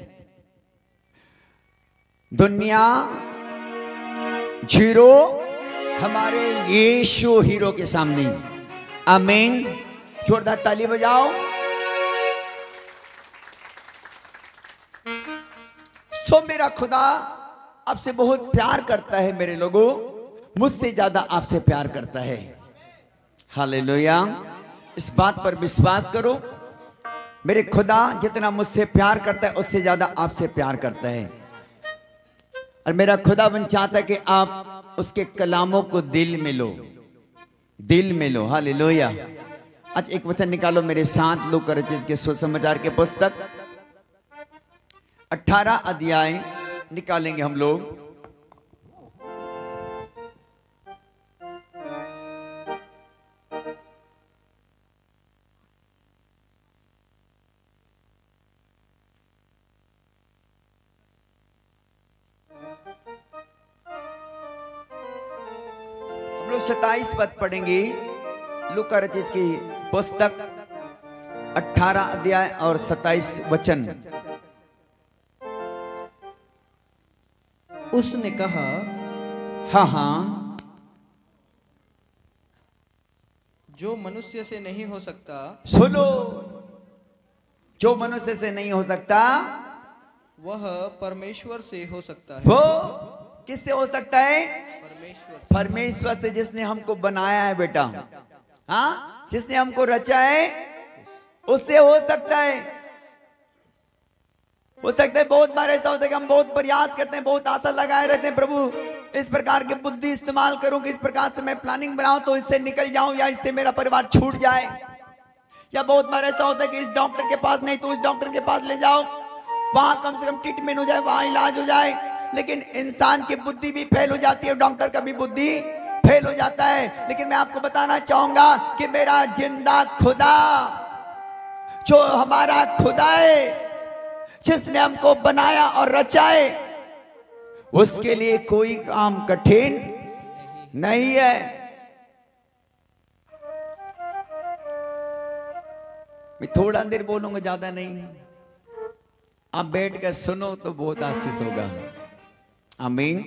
दुनिया जीरो, हमारे यीशु हीरो के सामने, आमीन। जोरदार ताली बजाओ। सो मेरा खुदा आपसे बहुत प्यार करता है मेरे लोगों, मुझसे ज्यादा आपसे प्यार करता है। हालेलुया। इस बात पर विश्वास करो। मेरे खुदा जितना मुझसे प्यार करता है उससे ज्यादा आपसे प्यार करता है। और मेरा खुदावन चाहता है कि आप उसके कलामों को दिल में लो, दिल में लो। हालेलुया। आज एक वचन निकालो मेरे साथ, लूका रचित के सुसमाचार के पुस्तक अठारह अध्याय निकालेंगे हम लोग। हम लोग सताइस पद पढ़ेंगे, लूका रचित की पुस्तक अठारह अध्याय और सताइस वचन। उसने कहा, हाँ हाँ, जो मनुष्य से नहीं हो सकता, सुनो, जो मनुष्य से नहीं हो सकता वह परमेश्वर से हो सकता है। वो किससे हो सकता है? परमेश्वर। परमेश्वर से, जिसने हमको बनाया है बेटा, हाँ, जिसने हमको रचा है, उससे हो सकता है। हो सकता है बहुत बार ऐसा होता है कि हम बहुत प्रयास करते हैं, बहुत आशा लगाए रहते हैं, प्रभु इस प्रकार की बुद्धि इस्तेमाल करूं कि इस प्रकार से मैं प्लानिंग बनाऊं तो इससे निकल जाऊं, या इससे मेरा परिवार छूट जाए। या बहुत बार ऐसा होता है कि इस डॉक्टर के पास नहीं तो उस डॉक्टर के पास ले जाओ, वहां कम से कम ट्रीटमेंट हो जाए, वहां इलाज हो जाए। लेकिन इंसान की बुद्धि भी फेल हो जाती है, डॉक्टर का भी बुद्धि फेल हो जाता है। लेकिन मैं आपको बताना चाहूंगा कि मेरा जिंदा खुदा, जो हमारा खुदा है, जिसने हमको बनाया और रचाए, उसके लिए कोई काम कठिन नहीं है। मैं थोड़ा देर बोलूंगा, ज्यादा नहीं। आप बैठ कर सुनो तो बहुत आशीष होगा। आमीन।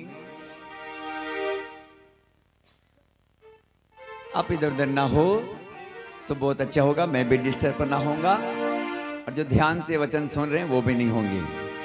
आप इधर उधर ना हो तो बहुत अच्छा होगा, मैं भी डिस्टर्ब ना होऊंगा, और जो ध्यान से वचन सुन रहे हैं वो भी नहीं होंगे।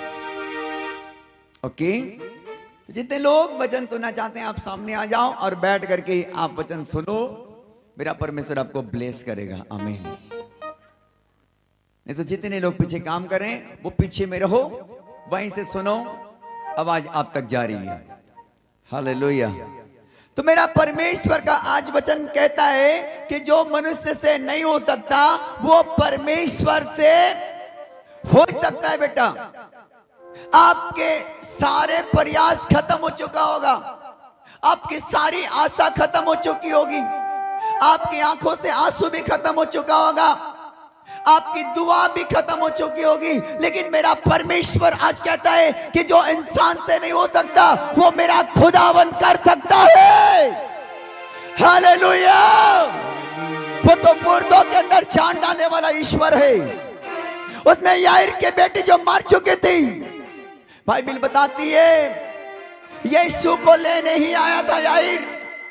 ओके, तो जितने लोग वचन सुनना चाहते हैं आप सामने आ जाओ और बैठ करके आप वचन सुनो। मेरा परमेश्वर आपको ब्लेस करेगा। आमीन। नहीं तो जितने लोग पीछे काम करें वो पीछे में रहो, वहीं से सुनो, आवाज आप तक जा रही है। हालेलुया। तो मेरा परमेश्वर का आज वचन कहता है कि जो मनुष्य से नहीं हो सकता वो परमेश्वर से हो सकता है। बेटा, आपके सारे प्रयास खत्म हो चुका होगा, आपकी सारी आशा खत्म हो चुकी होगी, आपकी आंखों से आंसू भी खत्म हो चुका होगा, आपकी दुआ भी खत्म हो चुकी होगी। लेकिन मेरा परमेश्वर आज कहता है कि जो इंसान से नहीं हो सकता वो मेरा खुदावन कर सकता है। हालेलुया। वो तो मुर्दों के अंदर जान डालने वाला ईश्वर है। उसने याईर के बेटी जो मर चुकी थी, बाइबल बताती है यीशु को लेने ही आया था याईर।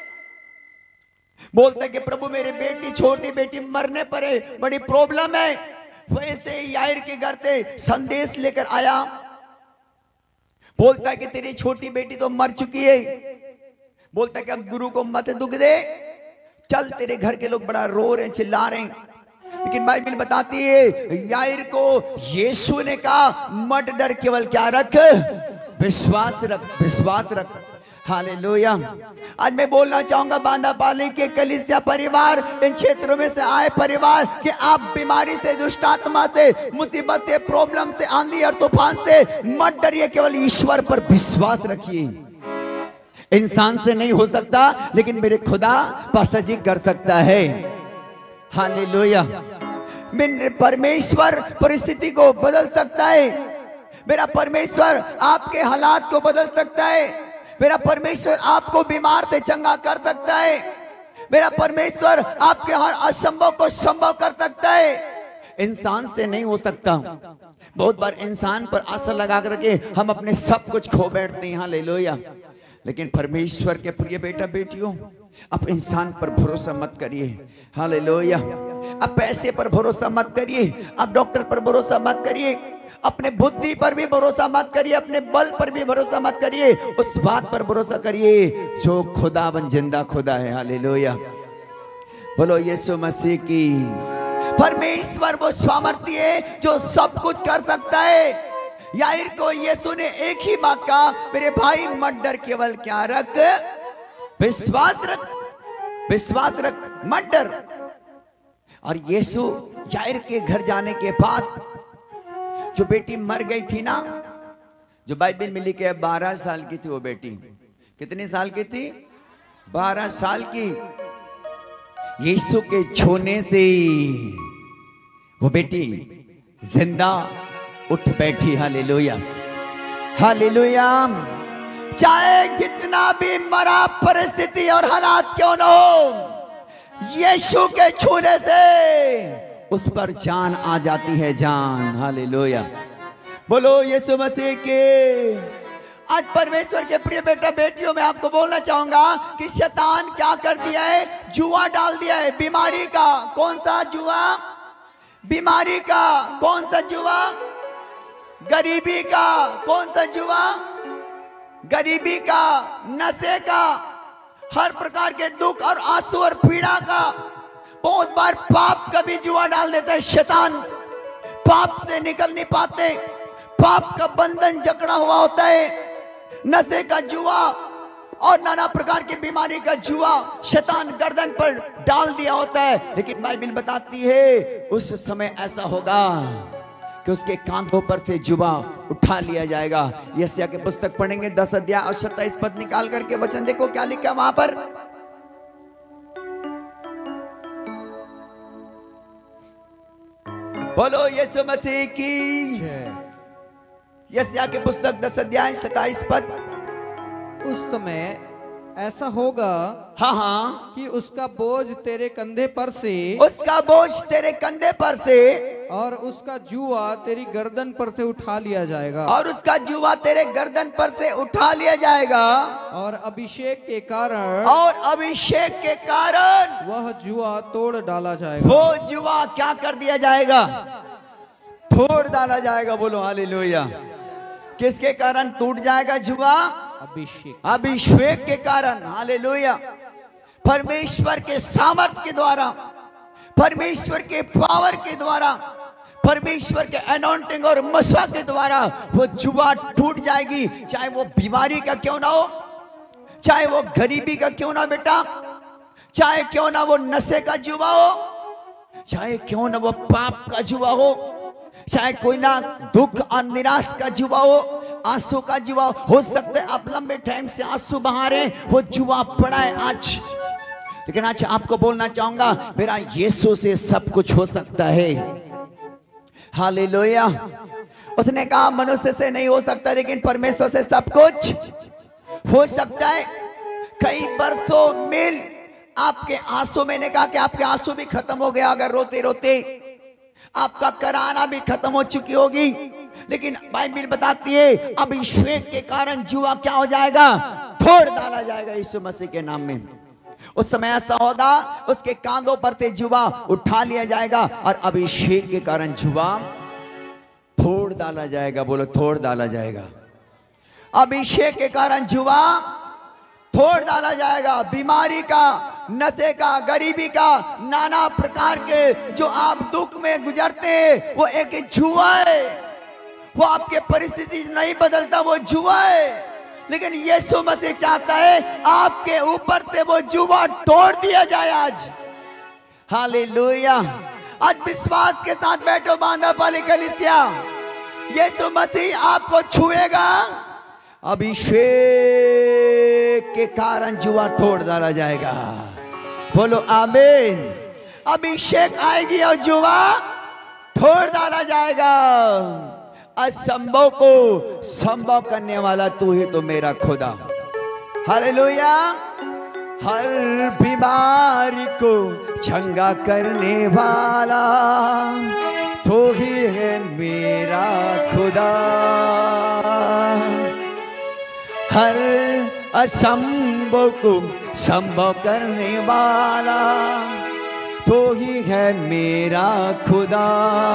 बोलते कि प्रभु मेरी बेटी, छोटी बेटी मरने पर है, बड़ी प्रॉब्लम है। वैसे ही याईर के घर से संदेश लेकर आया, बोलता है कि तेरी छोटी बेटी तो मर चुकी है। बोलता है कि अब गुरु को मत दुख दे, चल, तेरे घर के लोग बड़ा रो रहे, चिल्ला रहे। लेकिन बाइबल बताती है याईर को यीशु ने कहा मत डर, केवल क्या रख, विश्वास रख, विश्वास रख। हालेलुया। आज मैं बोलना चाहूंगा बांदा पाली के कलीसिया परिवार, इन क्षेत्रों में से आए परिवार, कि आप बीमारी से, दुष्ट आत्मा से, मुसीबत से, प्रॉब्लम से, आंधी और तूफान से मत डरिए, केवल ईश्वर पर विश्वास रखिए। इंसान से नहीं हो सकता लेकिन मेरे खुदा पास्टर जी कर सकता है। हालेलुया। मेरे परमेश्वर परिस्थिति को बदल सकता है। मेरा परमेश्वर आपके हालात को बदल सकता है। मेरा परमेश्वर आपको बीमार से चंगा कर सकता है। मेरा परमेश्वर आपके हर असंभव को संभव कर सकता है। इंसान से नहीं हो सकता। बहुत बार इंसान पर आशा लगा करके हम अपने सब कुछ खो बैठते हैं। हालेलुया। लेकिन परमेश्वर के प्रिय बेटा बेटियों, आप इंसान पर भरोसा मत करिए। हालेलुया। आप पैसे पर भरोसा मत करिए, आप डॉक्टर पर भरोसा मत करिए, अपने बुद्धि पर भी भरोसा मत करिए, अपने बल पर भी भरोसा मत करिए। उस बात पर भरोसा करिए जो खुदावन जिंदा खुदा है। हालेलुया। बोलो यीशु मसीह की। परमेश्वर वो सामर्थ्य है जो सब कुछ कर सकता है। याईर को यीशु ने एक ही बात कहा, मेरे भाई मत डर, केवल क्या रख, विश्वास रख, विश्वास रख, मत डर। और यीशु याईर के घर जाने के बाद जो बेटी मर गई थी ना, जो बाइबल में लिखे है बारह साल की थी वो बेटी। कितने साल की थी? बारह साल की। यीशु के छूने से वो बेटी जिंदा उठ बैठी। हालेलुया। हालेलुया। चाहे जितना भी मरा परिस्थिति और हालात क्यों न हो, यीशु के छूने से उस पर जान आ जाती है, जान। हालेलुया। बोलो यीशु मसीह के। आज परमेश्वर के प्रिय बेटा बेटियों, मैं आपको बोलना चाहूंगा कि शैतान क्या कर दिया है, जुआ डाल दिया है बीमारी का। कौन सा जुआ? बीमारी का। कौन सा जुआ? गरीबी का, कौन सा जुआ? गरीबी का, नशे का, हर प्रकार के दुख और आंसू और पीड़ा का। बहुत बार पाप का भी जुआ डाल देता है शैतान, पाप से निकल नहीं पाते, पाप का बंधन जकड़ा हुआ होता है। नशे का जुआ और नाना प्रकार की बीमारी का जुआ शैतान गर्दन पर डाल दिया होता है। लेकिन बाइबल बताती है उस समय ऐसा होगा कि उसके कांधों पर से जुआ उठा लिया जाएगा। यशायाह की पुस्तक पढ़ेंगे दस अध्याय और सत्ताईस पद निकाल करके वचन देखो क्या लिखा वहां पर। बोलो यीशु मसीह की। यशायाह की पुस्तक दस अध्याय सत्ताईस पद। उस समय ऐसा होगा, हाँ हाँ, कि उसका बोझ तेरे कंधे पर से, उसका बोझ तेरे कंधे पर से, और उसका जुआ तेरी गर्दन पर से उठा लिया जाएगा, और उसका जुआ तेरे गर्दन पर से उठा लिया जाएगा, और अभिषेक के कारण, और अभिषेक के कारण वह जुआ तोड़ डाला जाएगा। वो जुआ क्या कर दिया जाएगा? तोड़ डाला जाएगा। बोलो हालेलुया। किसके कारण टूट जाएगा जुआ? अभिषेक, अभिषेक के कारण। हालेलुया। परमेश्वर के सामर्थ के द्वारा, परमेश्वर के पावर के द्वारा, परमेश्वर के अनॉइंटिंग और मसवा के द्वारा वो जुआ टूट जाएगी। चाहे वो बीमारी का क्यों ना हो, चाहे वो गरीबी का क्यों ना बेटा, चाहे क्यों ना वो नशे का जुआ हो, चाहे क्यों ना वो पाप का जुआ हो, चाहे कोई ना दुख और निराश का जुआ हो, आंसू का जुआ हो सकता है आप लंबे टाइम से आंसू बहा रहे, वो जुआ पड़ा है आज। लेकिन आज आपको बोलना चाहूंगा मेरा यीशु से सब कुछ हो सकता है। हालेलुया। उसने कहा मनुष्य से नहीं हो सकता, लेकिन परमेश्वर से सब कुछ हो सकता है। कई बरसों मिल आपके आंसू, मैंने कहा कि आपके आंसू भी खत्म हो गया अगर रोते रोते, आपका कराना भी खत्म हो चुकी होगी। लेकिन बाइबल बताती है अभिषेक के कारण जुआ क्या हो जाएगा? तोड़ डाला जाएगा यीशु मसीह के नाम में। उस समय ऐसा होगा उसके कांधों पर से जुआ उठा लिया जाएगा और अभिषेक के कारण जुआ तोड़ डाला जाएगा। बोलो तोड़ डाला जाएगा। अभिषेक के कारण जुआ तोड़ डाला जाएगा। बीमारी का, नशे का, गरीबी का, नाना प्रकार के जो आप दुख में गुजरते हैं वो एक जुआ है। वो आपके परिस्थिति नहीं बदलता, वो जुआ है। लेकिन यीशु मसीह चाहता है आपके ऊपर से वो जुआ तोड़ दिया जाए आज। हालेलुया। आज विश्वास के साथ बैठो बांधव वाली कलीसिया, यीशु मसीह आपको छुएगा। अभिषेक के कारण जुआ तोड़ डाला जाएगा। बोलो आमीन। अभिषेक आएगी और जुआ तोड़ डाला जाएगा। असंभव को संभव करने वाला तू ही तो मेरा खुदा। हालेलुया। हर बीमारी को चंगा करने वाला तू ही है मेरा खुदा। हर असंभव को संभव करने वाला तो ही है मेरा खुदा।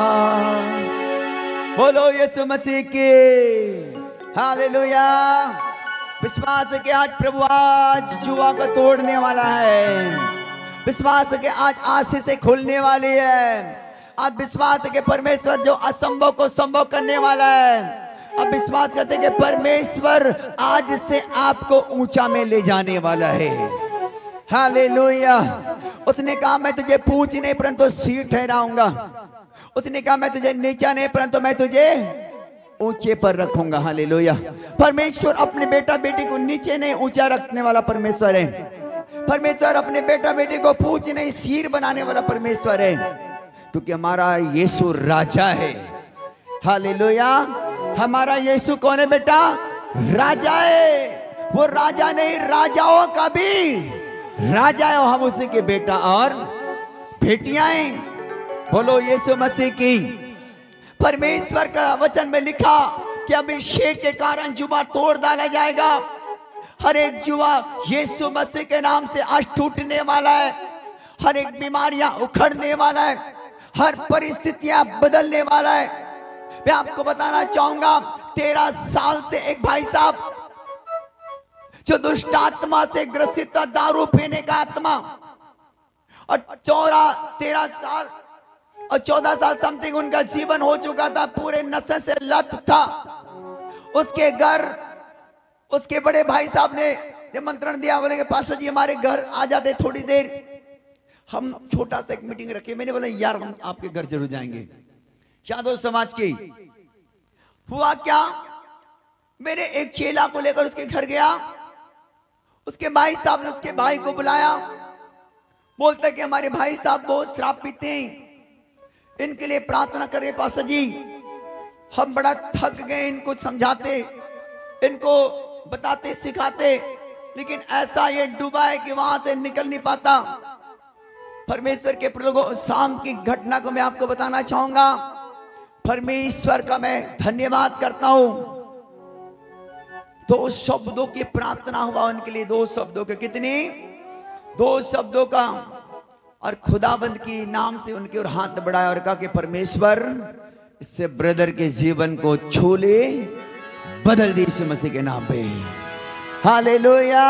बोलो यीशु मसीह की। हालेलुया। विश्वास है कि आज प्रभु आज जुआ को तोड़ने वाला है। विश्वास है कि आज आशीष से खुलने वाली है। अब विश्वास है कि परमेश्वर जो असंभव को संभव करने वाला है। अब विश्वास करते हैं कि परमेश्वर आज से आपको ऊंचा में ले जाने वाला है। हालेलुया। उसने कहा मैं तुझे पूंछ नहीं परंतु सिर ठहराऊंगा। उसने कहा मैं तुझे नीचा नहीं परंतु मैं तुझे ऊंचे पर रखूंगा। हालेलुया। परमेश्वर अपने बेटा बेटी को नीचे नहीं ऊंचा रखने वाला परमेश्वर है। परमेश्वर अपने बेटा बेटी को पूंछ नहीं सिर बनाने वाला परमेश्वर है, क्योंकि हमारा यीशु राजा है। हालेलुया। हमारा यीशु कौन है बेटा? राजा है। वो राजा नहीं, राजाओं का भी राजा है। हम उसी के बेटा और बेटियां हैं। बोलो यीशु मसीह की। परमेश्वर का वचन में लिखा कि अभिषेक के कारण जुआ तोड़ डाला जाएगा। हर एक जुआ यीशु मसीह के नाम से आज टूटने वाला है। हर एक बीमारियां उखड़ने वाला है। हर परिस्थितियां बदलने वाला है। मैं आपको बताना चाहूंगा, तेरह साल से एक भाई साहब जो दुष्ट आत्मा से ग्रसित था, दारू पीने का आत्मा, और चौदह तेरह साल और चौदह साल समथिंग उनका जीवन हो चुका था, पूरे नशे से लत था। उसके घर उसके बड़े भाई साहब ने निमंत्रण दिया, बोले कि पास्टर जी हमारे घर आ जाते थोड़ी देर, हम छोटा सा एक मीटिंग रखे। मैंने बोला यार हम आपके घर जरूर जाएंगे। यादव समाज की हुआ क्या, मेरे एक चेला को लेकर उसके घर गया, उसके भाई साहब ने उसके भाई को बुलाया, बोलते कि हमारे भाई साहब बहुत शराब पीते हैं, इनके लिए प्रार्थना करें पास्टर जी। हम बड़ा थक गए, इनको समझाते, इनको बताते सिखाते, लेकिन ऐसा ये डूबा है कि वहां से निकल नहीं पाता। परमेश्वर के प्रभु शाम की घटना को मैं आपको बताना चाहूंगा। परमेश्वर का मैं धन्यवाद करता हूं। दो शब्दों की प्रार्थना हुआ उनके लिए, दो शब्दों के, कितनी, दो शब्दों का, और खुदाबंद की नाम से उनके और हाथ बढ़ाया और कहा कि परमेश्वर इससे ब्रदर के जीवन को छू ले, बदल दी यीशु मसीह के नाम पे। हालेलुया।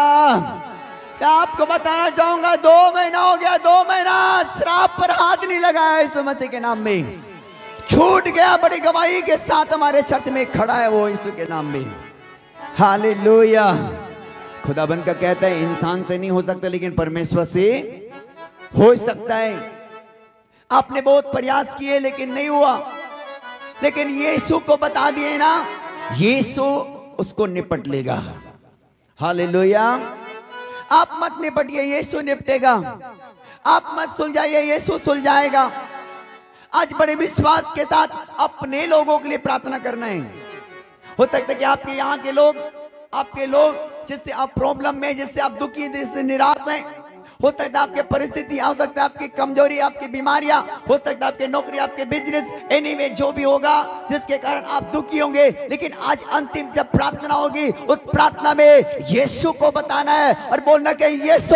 आपको बताना चाहूंगा, दो महीना हो गया, दो महीना शराब पर हाथ नहीं लगाया यीशु मसीह के नाम में, छूट गया। बड़ी गवाही के साथ हमारे चर्च में खड़ा है वो यीशु के नाम में। हालेलुया। खुदाबंद का कहता है इंसान से नहीं हो सकता, लेकिन परमेश्वर से हो सकता है। आपने बहुत प्रयास किए लेकिन नहीं हुआ, लेकिन यीशु को बता दिए ना, यीशु उसको निपट लेगा। हालेलुया। आप मत निपटिए, यीशु निपटेगा। आप मत सुलझाइए, यीशु सुलझाएगा। आज बड़े विश्वास के साथ अपने लोगों के लिए प्रार्थना करना है। हो सकता है कि आपके यहाँ के लोग, आपके लोग जिससे आप प्रॉब्लम में, जिससे आप दुखी, जिससे निराश हैं, हो सकता है आपकी परिस्थिति, हो सकता है आपकी कमजोरी, आपकी बीमारियां, हो सकता है आपकी नौकरी, आपके बिजनेस, एनीवे जो भी होगा जिसके कारण आप दुखी होंगे, लेकिन आज अंतिम जब प्रार्थना होगी, उस प्रार्थना में यीशु को बताना है और बोलना कि यीशु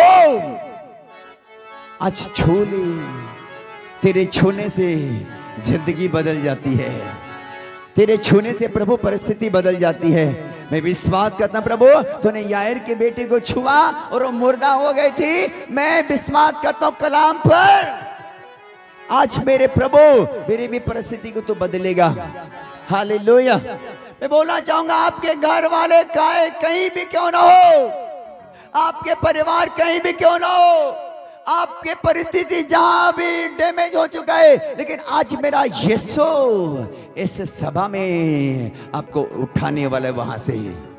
आज छू ले, तेरे छूने से जिंदगी बदल जाती है, तेरे छूने से प्रभु परिस्थिति बदल जाती है। मैं विश्वास करता प्रभु तूने यायर की बेटी को छुआ और वो मुर्दा हो गई थी। मैं विश्वास करता हूं कलाम पर आज मेरे प्रभु मेरी भी परिस्थिति को तो बदलेगा। हालेलुया। मैं बोलना चाहूंगा आपके घर वाले कहीं भी क्यों ना हो, आपके परिवार कहीं भी क्यों ना हो, आपके परिस्थिति जहां भी डैमेज हो चुका है, लेकिन आज मेरा यीशु इस सभा में आपको उठाने वाला है। वहां से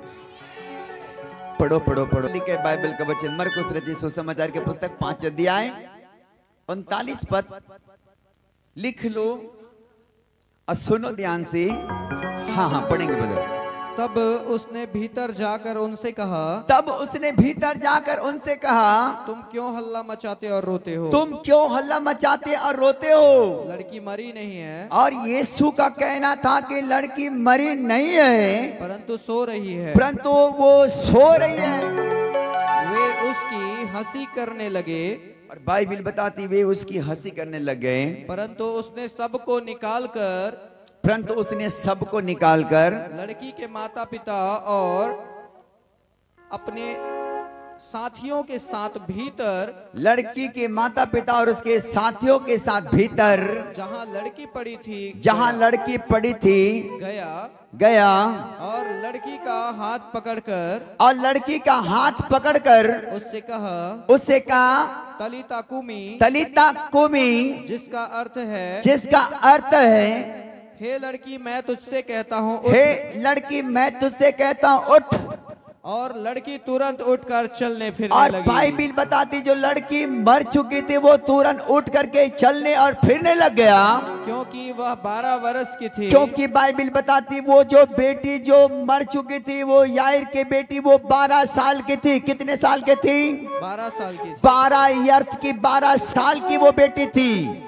पढ़ो पढ़ो पढ़ो लिखे बाइबल का वचन, मरकुस रचित सुसमाचार के पुस्तक पांच अध्याय उनतालीस पद लिख लो और सुनो ध्यान से। हाँ हाँ पढ़ेंगे बदल। तब उसने भीतर जाकर उनसे कहा तब उसने भीतर जाकर उनसे कहा तुम क्यों हल्ला मचाते और रोते हो, तुम क्यों हल्ला मचाते और रोते हो, लड़की मरी नहीं है। और यीशु का कहना था कि लड़की मरी नहीं है परंतु सो रही है, परंतु वो सो रही है। वे उसकी हंसी करने लगे, और बाइबल बताती वे उसकी हंसी करने लग गए, परंतु उसने सबको निकाल कर परंतु उसने सबको निकालकर लड़की के माता पिता और अपने साथियों के साथ भीतर लड़की के माता पिता और उसके साथियों के साथ भीतर जहां लड़की पड़ी थी जहां लड़की पड़ी थी गया गया और लड़की का हाथ पकड़कर और लड़की का हाथ पकड़कर उससे कहा उससे कहा तलीता कुमी, तलीता कुमी, जिसका अर्थ है जिसका अर्थ है हे लड़की मैं तुझसे कहता हूँ, हे लड़की मैं तुझसे कहता हूँ उठ। और लड़की तुरंत उठकर चलने फिरने और लगी। बाइबल बताती जो लड़की मर चुकी थी वो तुरंत उठ करके चलने और फिरने लग गया, क्योंकि वह बारह वर्ष की थी। क्योंकि बाइबल बताती वो जो बेटी जो मर चुकी थी वो यायर की बेटी वो बारह साल की थी। कितने साल की थी? बारह साल की। बारह ईयर्स की बारह साल की वो बेटी थी।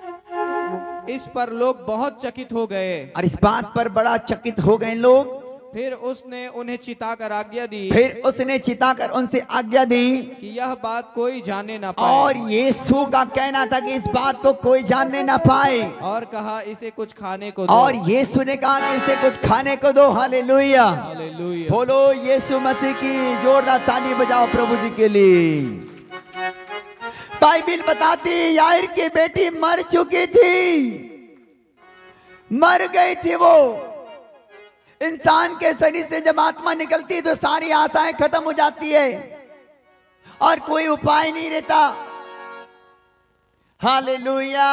इस पर लोग बहुत चकित हो गए और इस बात पर बड़ा चकित हो गए लोग। फिर उसने उन्हें चिताकर आज्ञा दी फिर उसने चिताकर उनसे आज्ञा दी कि यह बात कोई जाने ना पाए। और यीशु का कहना था कि इस बात को कोई जानने ना पाए। और कहा इसे कुछ खाने को दो। और यीशु ने कहा कि इसे कुछ खाने को दो। Hallelujah, hallelujah. बोलो यीशु मसीह की जोरदार ताली बजाओ प्रभु जी के लिए। बाइबिल बताती याईर की बेटी मर चुकी थी, मर गई थी। वो इंसान के शरीर से जब आत्मा निकलती है तो सारी आशाएं खत्म हो जाती है और कोई उपाय नहीं रहता। हालेलुया।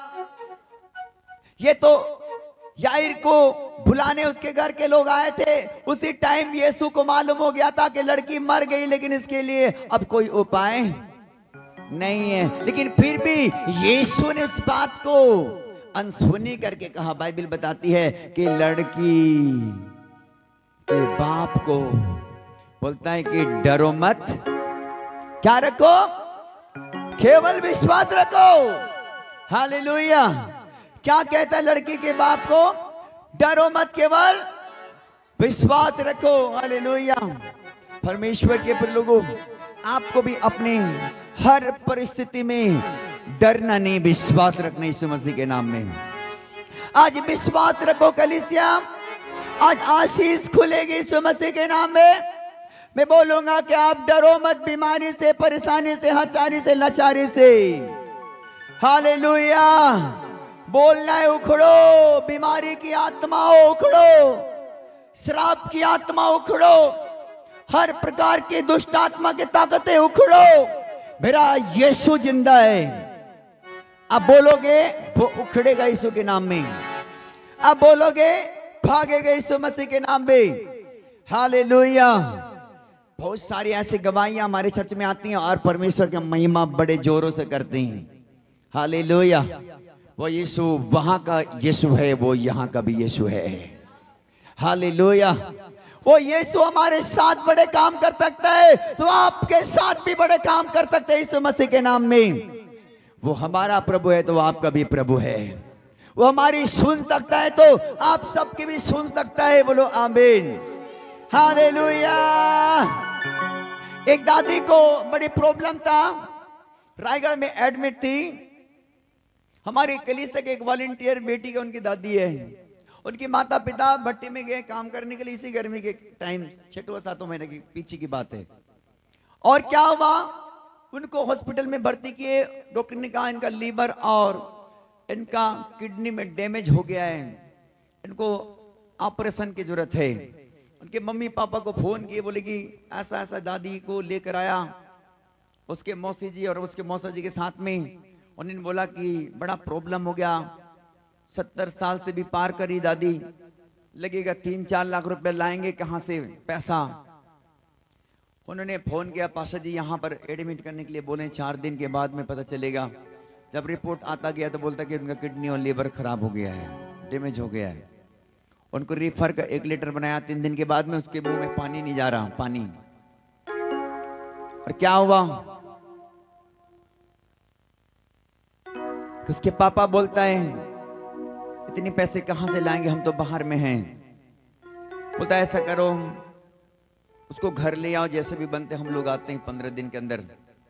ये तो याईर को बुलाने उसके घर के लोग आए थे। उसी टाइम यीशु को मालूम हो गया था कि लड़की मर गई, लेकिन इसके लिए अब कोई उपाय नहीं है। लेकिन फिर भी यीशु ने इस बात को अनसुनी करके कहा। बाइबिल बताती है कि लड़की के बाप को बोलता है कि डरो मत, क्या रखो, केवल विश्वास रखो। हालेलुया। क्या कहता है लड़की के बाप को? डरो मत, केवल विश्वास रखो। हालेलुया। परमेश्वर के प्रिय लोगों, आपको भी अपने हर परिस्थिति में डरना नहीं, विश्वास रखना यीशु मसीह के नाम में। आज विश्वास रखो कलीसिया, आज आशीष खुलेगी यीशु मसीह के नाम में। मैं बोलूंगा कि आप डरो मत, बीमारी से, परेशानी से, हचारी से, लाचारी से। हालेलुया। बोलना है उखड़ो, बीमारी की आत्माओं उखड़ो, श्राप की आत्मा उखड़ो, हर प्रकार की दुष्ट आत्मा की ताकतें उखड़ो। मेरा यीशु जिंदा है। अब बोलोगे वो उखड़ेगा यीशु के नाम में। अब बोलोगे भागेगा यीशु मसीह के नाम में। हालेलुया। बहुत सारी ऐसी गवाहियां हमारे चर्च में आती हैं और परमेश्वर की महिमा बड़े जोरों से करती हैं। हालेलुया। वो यीशु वहां का यीशु है, वो यहां का भी यीशु है। हालेलुया। वो यीशु हमारे साथ बड़े काम कर सकता है तो आपके साथ भी बड़े काम कर सकते हैं यीशु मसीह के नाम में। वो हमारा प्रभु है तो आपका भी प्रभु है। वो हमारी सुन सकता है तो आप सबकी भी सुन सकता है। बोलो आमीन। हालेलुया। एक दादी को बड़ी प्रॉब्लम था, रायगढ़ में एडमिट थी। हमारी कलीसिया के एक वॉलंटियर बेटी का उनकी दादी है। उनके माता पिता भट्टी में गए काम करने के लिए इसी गर्मी के टाइम, छठवां सातों महीने की पीछे की बात है। और क्या हुआ, उनको हॉस्पिटल में भर्ती किए। डॉक्टर ने कहा इनका लीवर और इनका किडनी में डैमेज हो गया है, इनको ऑपरेशन की जरूरत है। उनके मम्मी पापा को फोन किए, बोले कि ऐसा ऐसा दादी को लेकर आया। उसके मौसी जी और उसके मौसा जी के साथ में उन्होंने बोला कि बड़ा प्रॉब्लम हो गया, सत्तर साल से भी पार करी दादी, लगेगा तीन चार लाख रुपए, लाएंगे कहाँ से पैसा। उन्होंने फोन किया, पाशा जी यहाँ पर एडमिट करने के लिए बोले, चार दिन के बाद में पता चलेगा। जब रिपोर्ट आता गया तो बोलता कि उनका किडनी और लीवर खराब हो गया है, डैमेज हो गया है। उनको रिफर का एक लीटर बनाया, तीन दिन के बाद में उसके मुंह में पानी नहीं जा रहा, पानी। और क्या हुआ, उसके पापा बोलता है इतने पैसे कहां से लाएंगे, हम तो बाहर में हैं। बोलता है ऐसा करो, उसको घर ले आओ, जैसे भी बनते हम लोग आते हैं पंद्रह दिन के अंदर।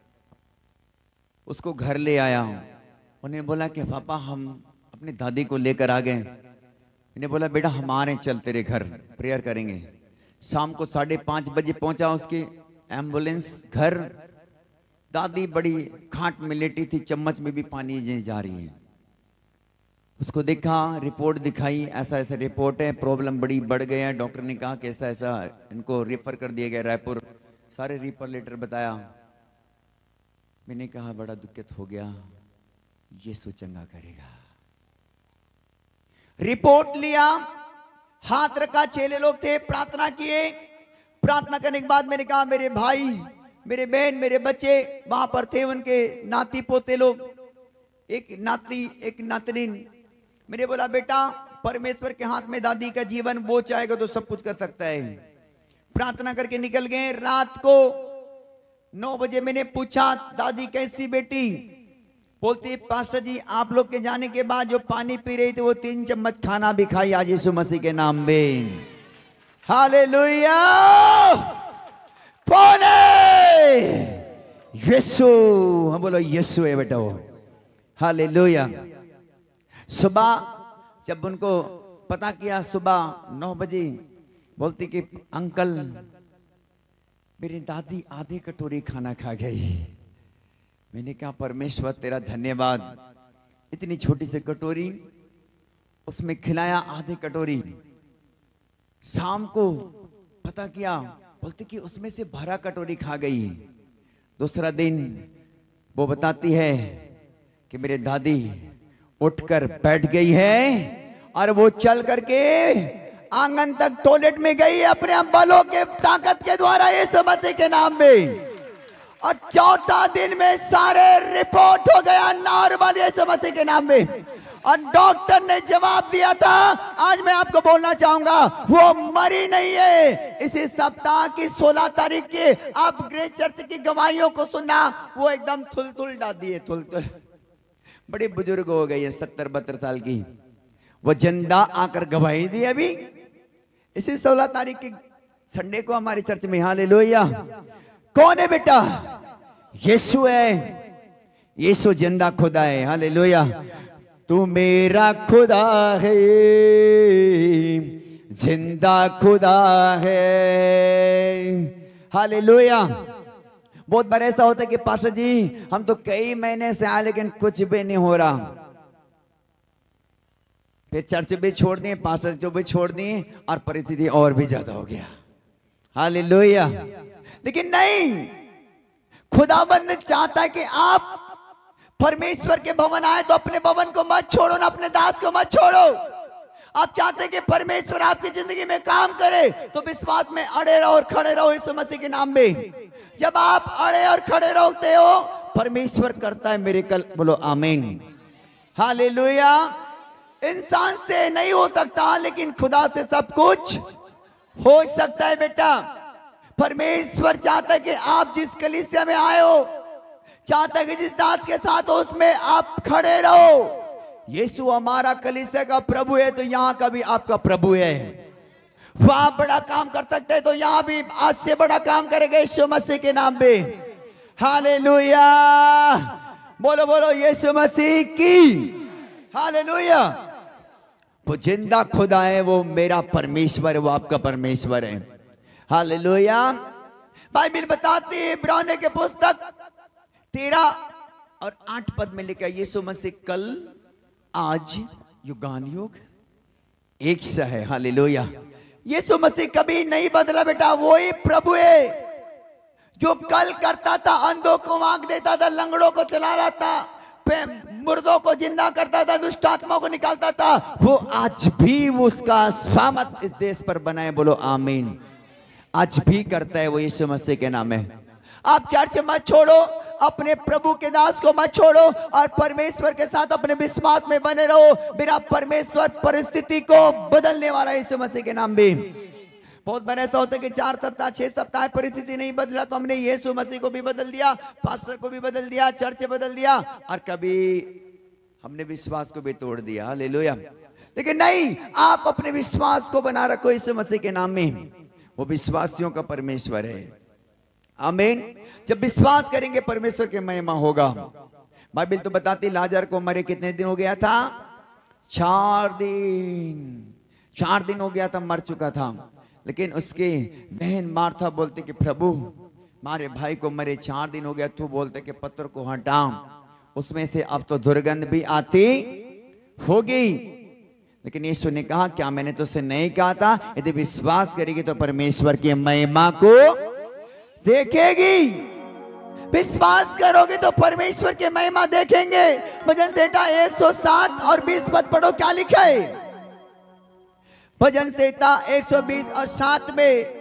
उसको घर ले आया। उन्हें बोला कि पापा हम अपनी दादी को लेकर आ गए। इन्हें बोला बेटा हम आ रहे हैं, चल तेरे घर प्रेयर करेंगे। शाम को साढ़े पांच बजे पहुंचा उसकी एम्बुलेंस घर। दादी बड़ी खाट में लेटी थी, चम्मच में भी पानी जा रही है। उसको देखा, रिपोर्ट दिखाई, ऐसा ऐसा रिपोर्ट है, प्रॉब्लम बड़ी बढ़ गई है। डॉक्टर ने कहा कि ऐसा ऐसा इनको रेफर कर दिया गया रायपुर। सारे रिफर लेटर बताया। मैंने कहा बड़ा दुखित हो गया, यीशु चंगा करेगा। रिपोर्ट लिया, हाथ रखा, चेले लोग थे, प्रार्थना किए। प्रार्थना करने के बाद मैंने कहा मेरे भाई, मेरे बहन, मेरे बच्चे वहां पर थे, उनके नाती पोते लोग, एक नाती एक नातनीन। मैंने बोला बेटा परमेश्वर के हाथ में दादी का जीवन, वो चाहेगा तो सब कुछ कर सकता है। प्रार्थना करके निकल गए। रात को नौ बजे मैंने पूछा दादी कैसी बेटी, बोलती पास्टर जी आप लोग के जाने के बाद जो पानी पी रही थी वो तीन चम्मच खाना भी खाई आज यीशु मसीह के नाम में। हालेलुया। पौने यीशु, हम बोलो यीशु है बेटा वो। हालेलुया। सुबह जब उनको पता किया, सुबह नौ बजे बोलती कि अंकल मेरी दादी आधी कटोरी खाना खा गई। मैंने कहा परमेश्वर तेरा धन्यवाद, इतनी छोटी सी कटोरी उसमें खिलाया आधी कटोरी। शाम को पता किया, बोलते कि उसमें से भरा कटोरी खा गई। दूसरा दिन वो बताती है कि मेरे दादी उठकर बैठ गई है और वो चल करके आंगन तक टॉयलेट में गई अपने बलों के ताकत के द्वारा यीशु मसीह के नाम में। और चौथा दिन में सारे रिपोर्ट हो गया नॉर्मल यीशु मसीह के नाम में। और डॉक्टर ने जवाब दिया था, आज मैं आपको बोलना चाहूंगा वो मरी नहीं है। इसी सप्ताह की सोलह तारीख के आप ग्रेस चर्च की गवाहियों को सुनना, वो एकदम थुल थुल डाल दिए, थुल थुल। बड़े बुजुर्ग हो गई है, सत्तर बहत्तर साल की, वो जिंदा आकर गवाही दी अभी इसी सोलह तारीख की संडे को हमारे चर्च में। हालेलुया। कौन है बेटा? यीशु है। यीशु जिंदा खुदा है। हालेलुया। तू मेरा खुदा है, जिंदा खुदा है। हालेलुया। बहुत बार ऐसा होता है कि पास्टर जी हम तो कई महीने से आए लेकिन कुछ भी नहीं हो रहा, फिर चर्च भी छोड़ दिए, पास्टर जो भी छोड़ दिए और परिस्थिति और भी ज्यादा हो गया। हालेलुया। लेकिन नहीं, खुदाबंद चाहता है कि आप परमेश्वर के भवन आए तो अपने भवन को मत छोड़ो, ना अपने दास को मत छोड़ो। आप चाहते हैं कि परमेश्वर आपकी जिंदगी में काम करे तो विश्वास में अड़े रहो और खड़े रहो यीशु मसीह के नाम में। जब आप अड़े और खड़े रहते हो परमेश्वर करता है मिरेकल। बोलो आमीन। हालेलुया। इंसान से नहीं हो सकता लेकिन खुदा से सब कुछ हो सकता है बेटा। परमेश्वर चाहता है कि आप जिस कलीसिया में आए हो, चाहता है कि जिस दास के साथ हो उसमें आप खड़े रहो। यीशु हमारा कलीसिया का प्रभु है तो यहाँ का भी आपका प्रभु है। वहां बड़ा काम कर सकते हैं तो यहाँ भी आज से बड़ा काम करेगा यीशु मसीह के नाम पे। हालेलुया। बोलो बोलो यीशु मसीह की। हालेलुया। वो जिंदा खुदा है, वो मेरा परमेश्वर है, वो आपका परमेश्वर है। हालेलुया। बाइबल बताती है इब्रानियों के पुस्तक तेरह और आठ पद में लिखा यीशु मसीह कल आज युगान युग एक सा है। हालेलुया। यीशु मसीह कभी नहीं बदला बेटा, वही प्रभु है जो कल करता था, अंधों को आंख देता था, लंगड़ों को चला रहा था, मुर्दों को जिंदा करता था, दुष्ट आत्माओं को निकालता था, वो आज भी वो उसका स्वामित्व इस देश पर बना है। बोलो आमीन। आज भी करता है वो यीशु मसीह के नाम है। आप चर्च मत छोड़ो, अपने प्रभु के दास को मत छोड़ो और परमेश्वर के साथ अपने विश्वास में बने रहो। मेरा परमेश्वर परिस्थिति को बदलने वाला यीशु मसीह के नाम भी। बहुत बार ऐसा होता है कि चार सप्ताह छह सप्ताह परिस्थिति नहीं बदला तो हमने यीशु मसीह को भी बदल दिया, पास्टर को भी बदल दिया, चर्च बदल दिया और कभी हमने विश्वास को भी तोड़ दिया। हालेलुया। लेकिन नहीं, आप अपने विश्वास को बना रखो यीशु मसीह के नाम में। वो विश्वासियों का परमेश्वर है। आमीन। जब विश्वास करेंगे परमेश्वर की महिमा होगा। बाइबल तो बताती लाजर को मरे कितने दिन हो गया था? चार दिन। चार दिन हो गया था, मर चुका था। लेकिन उसके बहन मार्था बोलते कि प्रभु हमारे भाई को मरे चार दिन हो गया, तू बोलते कि पत्थर को हटा, उसमें से अब तो दुर्गंध भी आती होगी। लेकिन यीशु ने कहा क्या मैंने तो उसे नहीं कहा था, यदि विश्वास करेगी तो परमेश्वर की महिमा को देखेगी। विश्वास करोगे तो परमेश्वर की महिमा देखेंगे। भजन संहिता एक सौ सात और बीस पद पढ़ो, क्या लिखा है? भजन संहिता एक सौ बीस और सात में,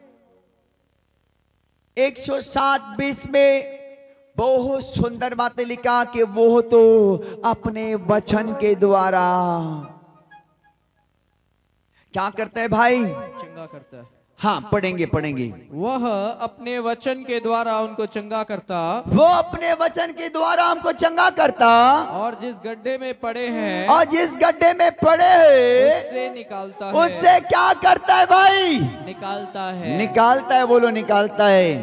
एक सौ सात बीस में बहुत सुंदर बातें लिखा कि वो तो अपने वचन के द्वारा क्या करता है भाई? चंगा करता है। हाँ पढ़ेंगे पढ़ेंगे। वह अपने वचन के द्वारा उनको चंगा करता, वो अपने वचन के द्वारा हमको चंगा करता, और जिस गड्ढे में पड़े हैं और जिस गड्ढे में पड़े हैं उससे निकालता है। उससे क्या करता है भाई? निकालता है। निकालता है, बोलो निकालता है।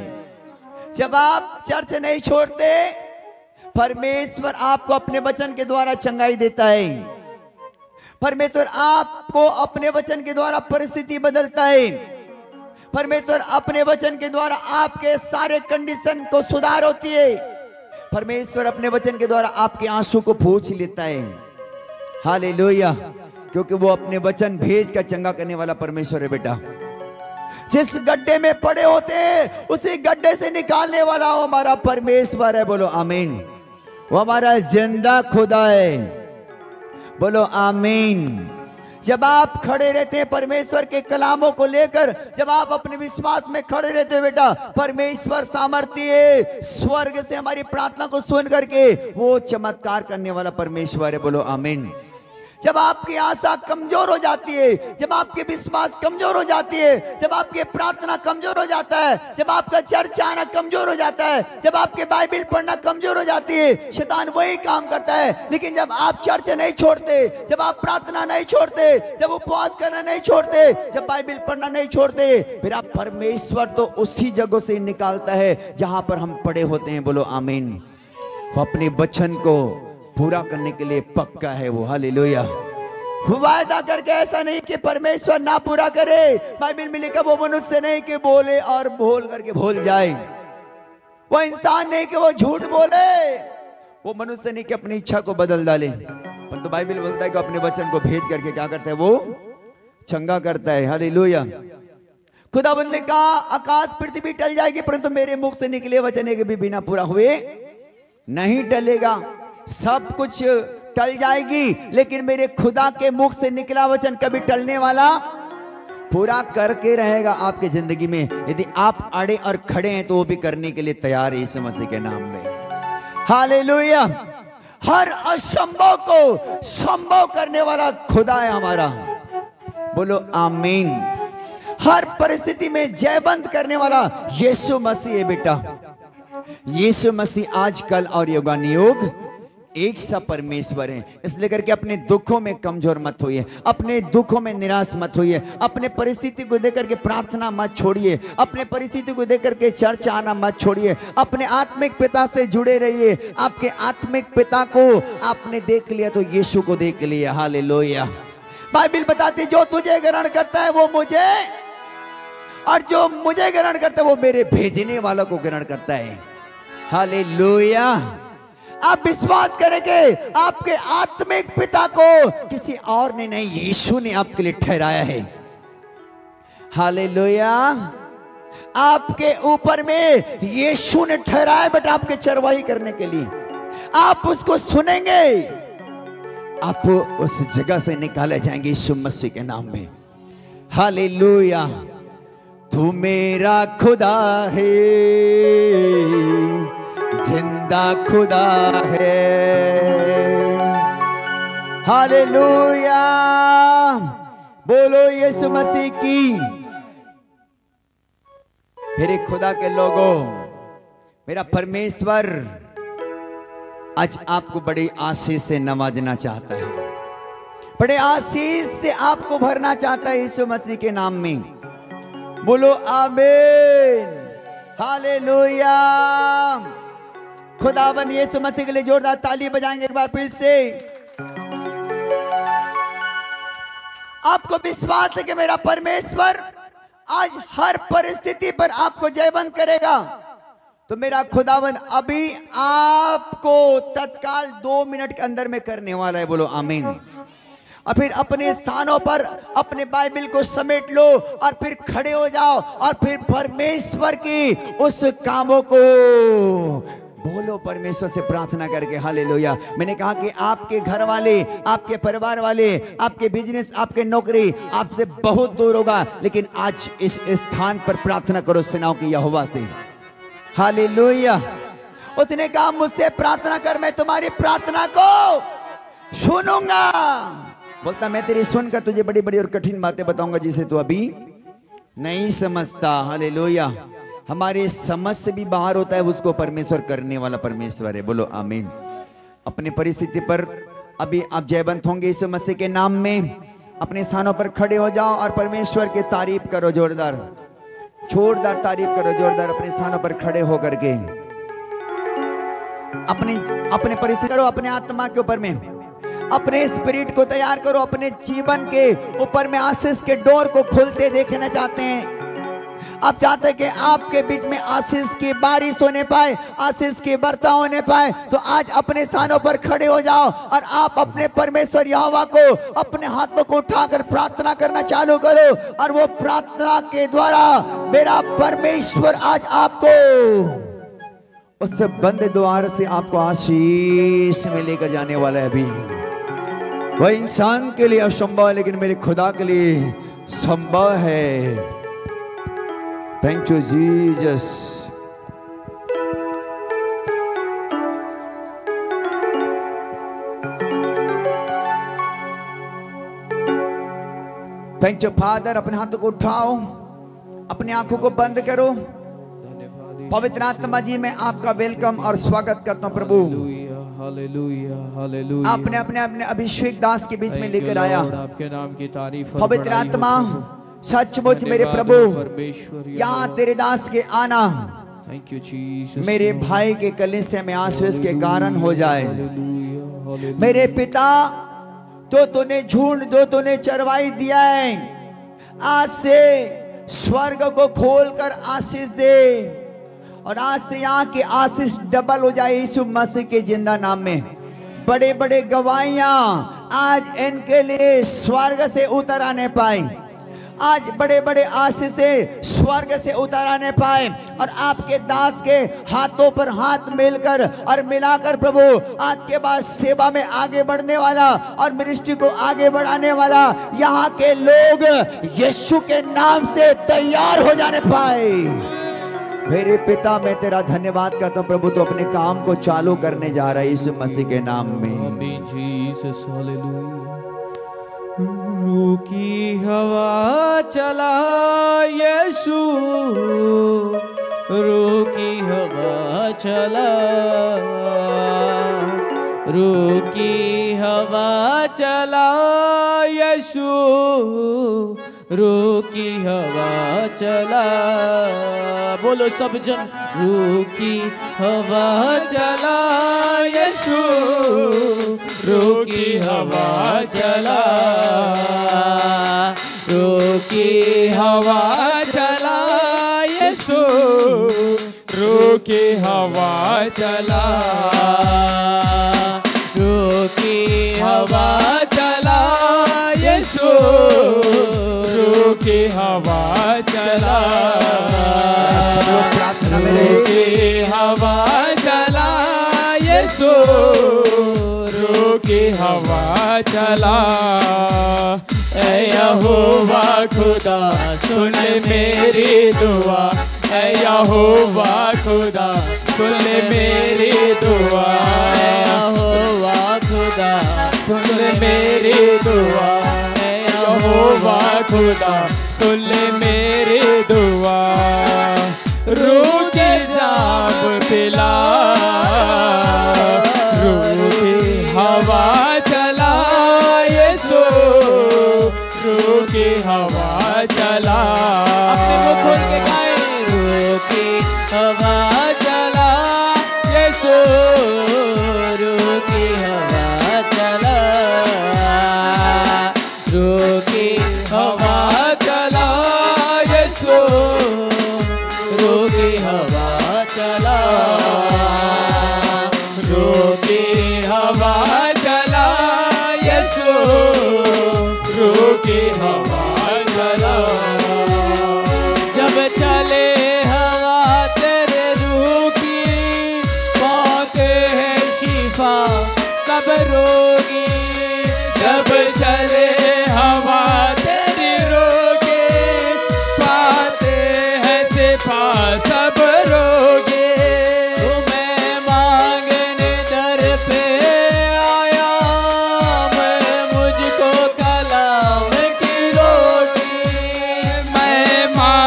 जब आप चर्च नहीं छोड़ते, परमेश्वर आपको अपने वचन के द्वारा चंगाई देता है। परमेश्वर आपको अपने वचन के द्वारा परिस्थिति बदलता है। परमेश्वर अपने वचन के द्वारा आपके सारे कंडीशन को सुधार होती है। परमेश्वर अपने वचन के द्वारा आपके आंसू को पोंछ लेता है। हालेलुया, क्योंकि वो अपने वचन भेज कर चंगा करने वाला परमेश्वर है बेटा। जिस गड्ढे में पड़े होते हैं उसी गड्ढे से निकालने वाला वो हमारा परमेश्वर है। बोलो आमीन। वो हमारा जिंदा खुदा है। बोलो आमीन। जब आप खड़े रहते हैं परमेश्वर के कलामों को लेकर, जब आप अपने विश्वास में खड़े रहते हो बेटा, परमेश्वर सामर्थ्य स्वर्ग से हमारी प्रार्थना को सुन करके वो चमत्कार करने वाला परमेश्वर है। बोलो आमीन। जब आपकी आशा कमजोर हो जाती है, जब आपके विश्वास कमजोर हो जाती है, जब आपकी प्रार्थना कमजोर हो जाता है, जब आपका चर्च आना कमजोर हो जाता है, जब आपके बाइबल पढ़ना कमजोर हो जाती है, शैतान वही काम करता है। लेकिन जब आप चर्च नहीं छोड़ते, जब आप प्रार्थना नहीं छोड़ते, जब उपवास करना नहीं छोड़ते, जब बाइबल पढ़ना नहीं छोड़ते, फिर आप परमेश्वर तो उसी जगह से निकालता है जहां पर हम पड़े होते हैं। बोलो आमीन। वो अपने वचन को पूरा करने के लिए पक्का है वो। हालेलुया। वायदा करके ऐसा नहीं कि परमेश्वर ना पूरा करे। बाइबल में लिखा वो मनुष्य नहीं कि बोले और बोल करके भूल जाए। वो इंसान नहीं कि वो झूठ बोले। वो मनुष्य नहीं कि अपनी इच्छा को बदल डाले। परंतु बाइबल बोलता है कि अपने वचन को भेज करके क्या करता है? वो चंगा करता है। हालेलुया। खुदावंद ने कहा आकाश पृथ्वी टल जाएगी परंतु मेरे मुख से निकले वचन एक भी बिना पूरा हुए नहीं टलेगा। सब कुछ टल जाएगी लेकिन मेरे खुदा के मुख से निकला वचन कभी टलने वाला पूरा करके रहेगा आपकी जिंदगी में। यदि आप अड़े और खड़े हैं तो वो भी करने के लिए तैयार है यीशु मसीह के नाम में। हालेलुया। हर असंभव को संभव करने वाला खुदा है हमारा। बोलो आमीन। हर परिस्थिति में जयवंत करने वाला यीशु मसीह है बेटा। यीशु मसीह आज कल और युगानुयुग एक सा परमेश्वर है। इसलिए करके अपने दुखों में कमजोर मत होइए, अपने दुखों में निराश मत होइए, अपने परिस्थिति को देख करके प्रार्थना मत छोड़िए, अपने परिस्थिति को देख करके चर्च आना मत छोड़िए। अपने आत्मिक पिता से जुड़े रहिए। आपके आत्मिक पिता को आपने देख लिया तो यीशु को देख लिया। हालेलुया। बाइबल बताती जो तुझे ग्रहण करता है वो मुझे, और जो मुझे ग्रहण करता है वो मेरे भेजने वालों को ग्रहण करता है। हालेलुया। आप विश्वास करेंगे आपके आत्मिक पिता को किसी और ने नहीं, यीशु ने आपके लिए ठहराया है। हालेलुया। आपके ऊपर में यीशु ने ठहराया बेटा आपके चरवाही करने के लिए। आप उसको सुनेंगे, आप उस जगह से निकाले जाएंगे यीशु मसीह के नाम में। हालेलुया। तू मेरा खुदा है, जिंदा खुदा है। हालेलुया। बोलो यीशु मसीह की। मेरे खुदा के लोगों, मेरा परमेश्वर आज आपको बड़ी आशीष से नवाजना चाहता है, बड़े आशीष से आपको भरना चाहता है यीशु मसीह के नाम में। बोलो आमीन। हालेलुया। खुदावन यीशु मसीह के लिए जोरदार ताली बजाएंगे एक बार फिर से। आपको विश्वास है कि मेरा परमेश्वर आज हर परिस्थिति पर आपको जयवंत करेगा, तो मेरा खुदावन अभी आपको तत्काल दो मिनट के अंदर में करने वाला है। बोलो आमीन। और फिर अपने स्थानों पर अपने बाइबल को समेट लो और फिर खड़े हो जाओ और फिर परमेश्वर की उस कामों को बोलो, परमेश्वर से प्रार्थना करके। हालेलुया। मैंने कहा कि आपके घर वाले, आपके परिवार वाले, आपके बिजनेस, आपके नौकरी आपसे बहुत दूर होगा, लेकिन आज इस स्थान पर प्रार्थना करो सेनाओं की यहोवा से। हालेलुया। उसने कहा मुझसे प्रार्थना कर, मैं तुम्हारी प्रार्थना को सुनूंगा। बोलता मैं तेरी सुनकर तुझे बड़ी बड़ी और कठिन बातें बताऊंगा जिसे तू अभी नहीं समझता। हालेलुया। हमारे समझ से भी बाहर होता है, उसको परमेश्वर करने वाला परमेश्वर है। बोलो आमीन। अपनी परिस्थिति पर अभी आप जयवंत होंगे यीशु मसीह के नाम में। अपने स्थानों पर खड़े हो जाओ और परमेश्वर की तारीफ करो, जोरदार जोरदार तारीफ करो, जोरदार अपने स्थानों पर खड़े होकर के अपने अपने परिस्थिति करो, अपने आत्मा के ऊपर में अपने स्पिरिट को तैयार करो, अपने जीवन के ऊपर में आशीष के डोर को खोलते देखना चाहते हैं। आप चाहते हैं कि आपके बीच में आशीष की बारिश होने पाए, आशीष की बरसा होने पाए, तो आज अपने स्थानों पर खड़े हो जाओ और आप अपने परमेश्वर यहोवा को अपने हाथों को उठाकर प्रार्थना करना चालू करो। और वो प्रार्थना के द्वारा मेरा परमेश्वर आज आपको उस बंद द्वार से आपको आशीष में लेकर जाने वाला है। अभी वह इंसान के लिए असंभव है, लेकिन मेरे खुदा के लिए संभव है। Thank you Jesus. Thank you father. अपने हाथों को उठाओ, अपनी आंखों को बंद करो। पवित्र आत्मा जी मैं आपका वेलकम और स्वागत करता हूं प्रभु। Hallelujah, hallelujah. आपने अपने अपने अभिषेक दास के बीच में लेकर आया। आपके नाम की तारीफ। पवित्र आत्मा सचमुच मेरे प्रभु यहाँ तेरे दास के आना थैंक यू जीसस मेरे भाई के कलीसिया में आशीष के कारण हो जाए। मेरे पिता तो तूने झुंड जो तूने चरवाई दिया है, आज से स्वर्ग को खोलकर आशीष दे और आज से यहाँ की आशीष डबल हो जाए यीशु मसीह के जिंदा नाम में। बड़े बड़े गवाहियां आज इनके लिए स्वर्ग से उतर आने पाए, आज बड़े बड़े आशीष से स्वर्ग से उतर आने पाए और आपके दास के हाथों पर हाथ मिलकर और मिलाकर प्रभु आज के बाद सेवा में आगे बढ़ने वाला और मिनिस्ट्री को आगे बढ़ाने वाला यहाँ के लोग यीशु के नाम से तैयार हो जाने पाए। मेरे पिता मैं तेरा धन्यवाद करता हूँ प्रभु, तो अपने काम को चालू करने जा रहा है यीशु मसीह के नाम में। आमीन जीसस हालेलुया। रूकी हवा चला यीशु, रूकी हवा चला, रूकी हवा चला यीशु, रूकी हवा चला। बोलो सब जन, रूकी हवा चला यीशु, रूकी हवा चला, रूकी हवा चला यीशु, रूकी हवा चला, रूकी हवा चला यीशु, रूकी हवा चला, रूकी हवा चला यीशु, रूकी हवा चला। ऐ यहोवा खुदा सुन मेरी दुआ, ऐ यहोवा खुदा सुन मेरी दुआ, ऐ यहोवा खुदा सुन मेरी दुआ, ऐ यहोवा खुदा सुन मेरी दुआ। रूके जाब पिला, रूकी हवा चला यीशु, रूकी हवा चला। अपने मुंह खोल के गाएं, रूकी हवा चला यीशु, रूकी हवा चला, रूकी हवा चला यीशु, रूकी हवा चला, रूकी हवा चला यीशु, रूकी हवा चला। जब चले हवा तेरे रूकी, पाते हैं शिफा सब रोगी। जब चले हवा तेरी रोगी, पाते हैं शिफा सब रोगी। तुम्हें मांगने दर पे आया मैं, मुझको कलाम की रोटी मैं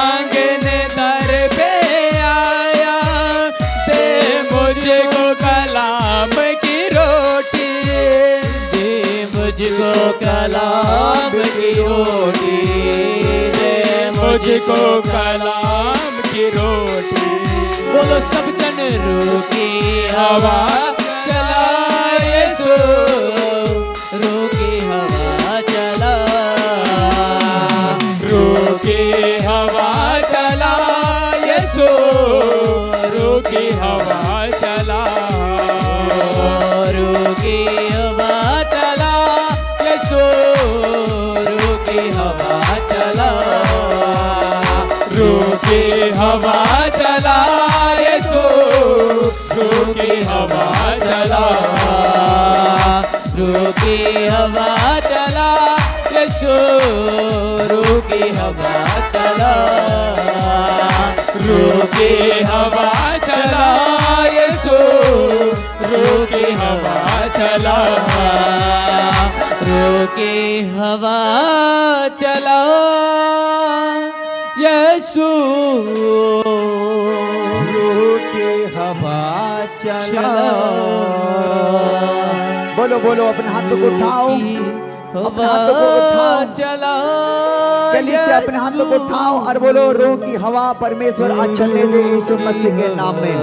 मुझको कलाम की रोटी दे, मुझको कलाम की रोटी। बोलो सब जन, रूकी हवा चला यीशु, रूकी हवा चला, रूकी हवा चला यीशु, रूकी हवा चला, रूकी हवा चला यीशु, रूकी हवा चला, रूकी हवा चला यीशु, रूकी हवा चला, रूकी हवा चला यीशु, रूकी हवा चला, रूकी हवा चला यीशु, रूकी हवा चला, रूकी हवा चला यीशु, रूकी हवा चला। बोलो बोलो, अपने हाथों को उठाओ, अपने हाथों को उठाओ, चला जल्दी से अपने हाथों को उठाओ और बोलो, रूकी हवा परमेश्वर आज चलने दे यीशु मसीह के नाम में।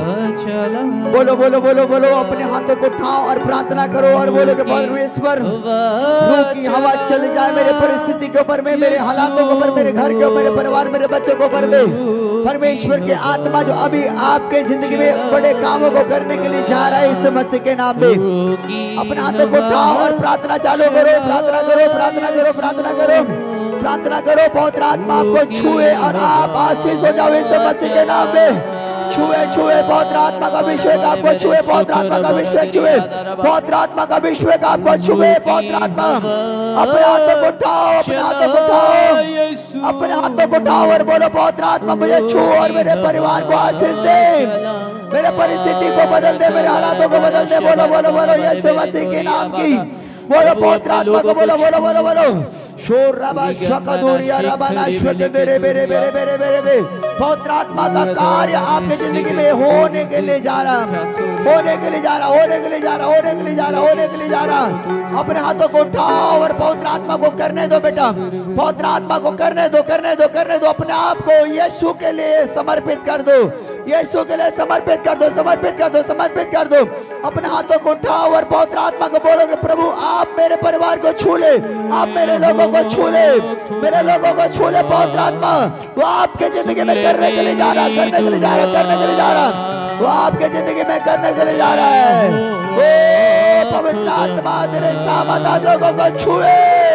बोलो बोलो बोलो बोलो, अपने हाथों को उठाओ और प्रार्थना करो और बोलो कि परमेश्वर रूकी हवा चल जाए मेरे परिस्थिति के ऊपर में, मेरे हालातों के ऊपर, मेरे घर के ऊपर, मेरे परिवार, मेरे बच्चों के ऊपर में। परमेश्वर के आत्मा जो अभी आपके जिंदगी में बड़े कामों को करने के लिए जा रहा है यीशु मसीह के नाम में, अपने हाथों को उठाओ और प्रार्थना चालू करो, प्रार्थना करो, प्रार्थना करो, प्रार्थना करो, प्रार्थना करो। पवित्र आत्मा आपको छुए और आप आशीष हो जाओ यीशु मसीह के नाम में। छुए छुए पवित्र आत्मा का अभिषेक आपको छुए, पवित्र आत्मा का अभिषेक छुए, पवित्र आत्मा का अभिषेक आपको छुए। पवित्र आत्मा अपने हाथों को उठाओ, अपने हाथों को उठाओ, अपने हाथों को उठाओ और बोलो, पवित्र आत्मा मुझे छू और मेरे परिवार को आशीष दे, मेरे परिस्थिति को बदल दे, मेरे हालातों को बदल दे। बोलो बोलो बोलो यीशु मसीह के नाम की बोलो, पवित्र आत्मा को बोलो बोलो बोलो बोलो। शोर रबा शकदूरिया रबाला शकदरे बेरे बेरे बेरे बेरे बे। पवित्र आत्मा का कार्य आपके जिंदगी में होने के लिए जा रहा, होने के लिए जा रहा, होने के लिए जा रहा, होने के लिए जा रहा, होने के लिए जा रहा। अपने हाथों को उठाओ और पवित्र आत्मा को करने दो बेटा, पवित्र आत्मा को करने दो, करने दो, करने दो। अपने आप को यीशु के लिए समर्पित कर दो, यीशु के लिए समर्पित कर दो, समर्पित कर दो, समर्पित कर दो। अपने हाथों को उठाओ और पवित्र आत्मा को बोलोगे, प्रभु आप मेरे परिवार को छू ले, आप मेरे लोगों को छू ले, मेरे लोगों को छू ले। पवित्र आत्मा वो आपके जिंदगी में करने के लिए जा रहा, करने के लिए जा रहा, करने के लिए जा रहा, वो आपके जिंदगी में करने के लिए जा रहा है। ओ पवित्र आत्मा तेरे सामता लोगों को छुए,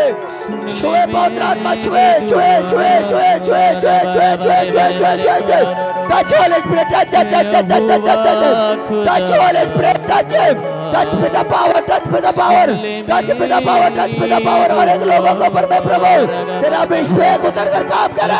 छुए पवित्र आत्मा, छुए छुए छुए छुए छुए छुए छुए छुए छुए छुए छुए छुए। Touch Holy Spirit, touch, touch, touch, touch, touch, touch, touch, touch Holy Spirit, touch him, touch with the power, touch with the power, touch with the power, touch with the power। और एक लोगों को पर मैं प्रभु तेरा अभिषेक उतर कर काम करे।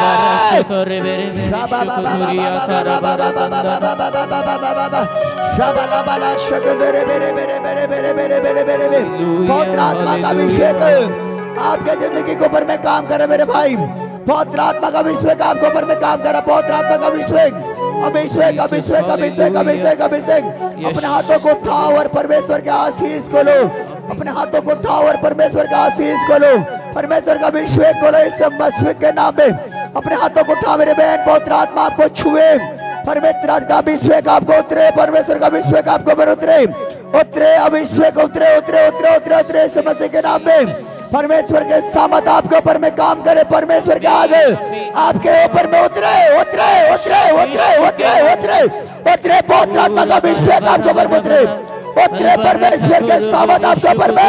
पवित्र आत्मा का अभिषेक आपके जिंदगी के ऊपर में काम करे मेरे भाई। पवित्र आत्मा का अभिषेक आपके ऊपर में काम करा, पवित्र आत्मा का अभिषेक, अभिषेक अभिषेक अभिषेक अभिषेक अभिषेक। अपने हाथों को उठाओ और परमेश्वर के आशीष को लो, अपने हाथों को उठाओ और परमेश्वर का आशीष को लो, परमेश्वर का अभिषेक को लो इस मसीह के नाम में। अपने हाथों को उठाओ मेरे बहन, पवित्र आत्मा आपको छुए, परमेश्वर का अभिषेक आपको उतरे, परमेश्वर का अभिषेक आपको पर उतरे, उतरे अभिषेक उतरे उतरे उतरे उतरे उतरे इस मसीह के नाम में। परमेश्वर के सामत आपके ऊपर में काम करे, परमेश्वर के आगे आपके ऊपर में उतरे उतरे उतरे उतरे उतरे उतरे उतरे। पवित्र आत्मा का अभिषेक आपके ऊपर में उतरे, उतरे परमेश्वर के सामत आपके ऊपर में।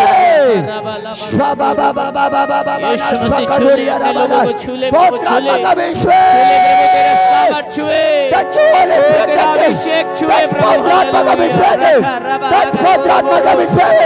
पवित्र आत्मा का अभिषेक, पवित्र आत्मा का अभिषेक, पवित्र आत्मा का अभिषेक,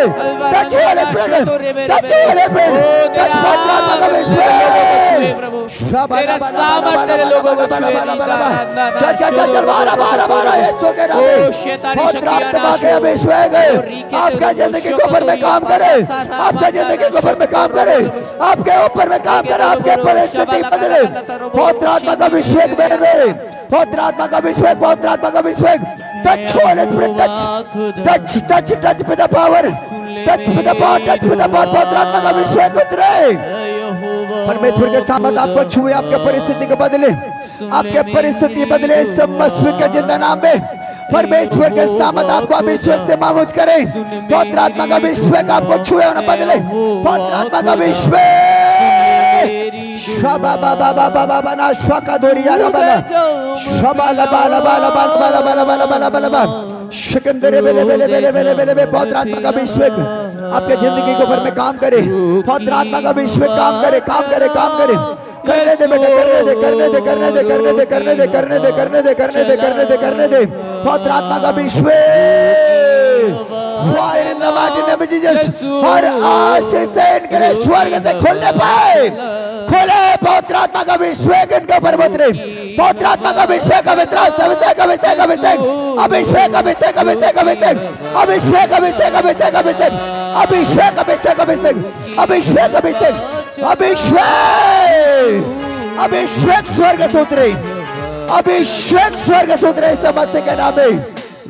तेरा सामर्थ तेरे लोगों को छुए। चल चल चल चल बारह बारह बारह यीशु के नाम में पवित्र आत्मा के अभिषेक आपका जिंदगी के ऊपर में काम करे, आपका जिंदगी के ऊपर में काम करे, आपके ऊपर में काम करे, आपके परिस्थिति बदले। पवित्र आत्मा का अभिषेक मेरे में, पवित्र आत्मा का अभिषेक, पवित्र आत्मा का अभिषेक। Touch holy spirit, touch touch touch touch with the power, touch with the pot, touch with the pot, पवित्र आत्मा का अभिषेक उतरे। परमेश्वर के सामने आपको छुए, आपके परिस्थिति को बदले, आपके परिस्थिति बदले सब मसीह के जिंदा नाम में। परमेश्वर के सामने आपको अभिषेक से मामूज करें, पवित्र आत्मा का अभिषेक आपको छुए और बदले, पवित्र आत्मा का अभिषेक। शबा बाबा बाबा बाबा ना श्वाका दोरिया रबना शबा लबा लबा लबा लबा लबा लबा लबा लबा लबा शिकंदरे बेले बेले बेले बेले बेले बेले पवित्र आत्मा का अभिषेक आपके जिंदगी के ऊपर में काम करे, पवित्र आत्मा का अभिषेक काम करे, काम करे, काम करे। करने दे बेटे, करने दे, करने दे, करने दे, करने दे, करने दे, करने दे, करने दे, करने दे, करने दे, करने दे। पवित्र आत्मा का अभिषेक fire in the mighty name of Jesus. हर आशीष से इनके स्वर्ग से खुलने पाए, खोले पवित्र आत्मा का अभिषेक इनके ऊपर उतरे, पवित्र आत्मा का अभिषेक, अभिषेक अभिषेक अभिषेक अभिषेक अभिषेक अभिषेक अभिषेक अभिषेक अभिषेक अभिषेक अभिषेक अभिषेक अभिषेक अभिषेक अभिषेक अभिषेक अभिषेक अभिषेक अभिषेक स्वर्ग से उतरे, अभिषेक स्वर्ग से उतरे समस्या के नाम में।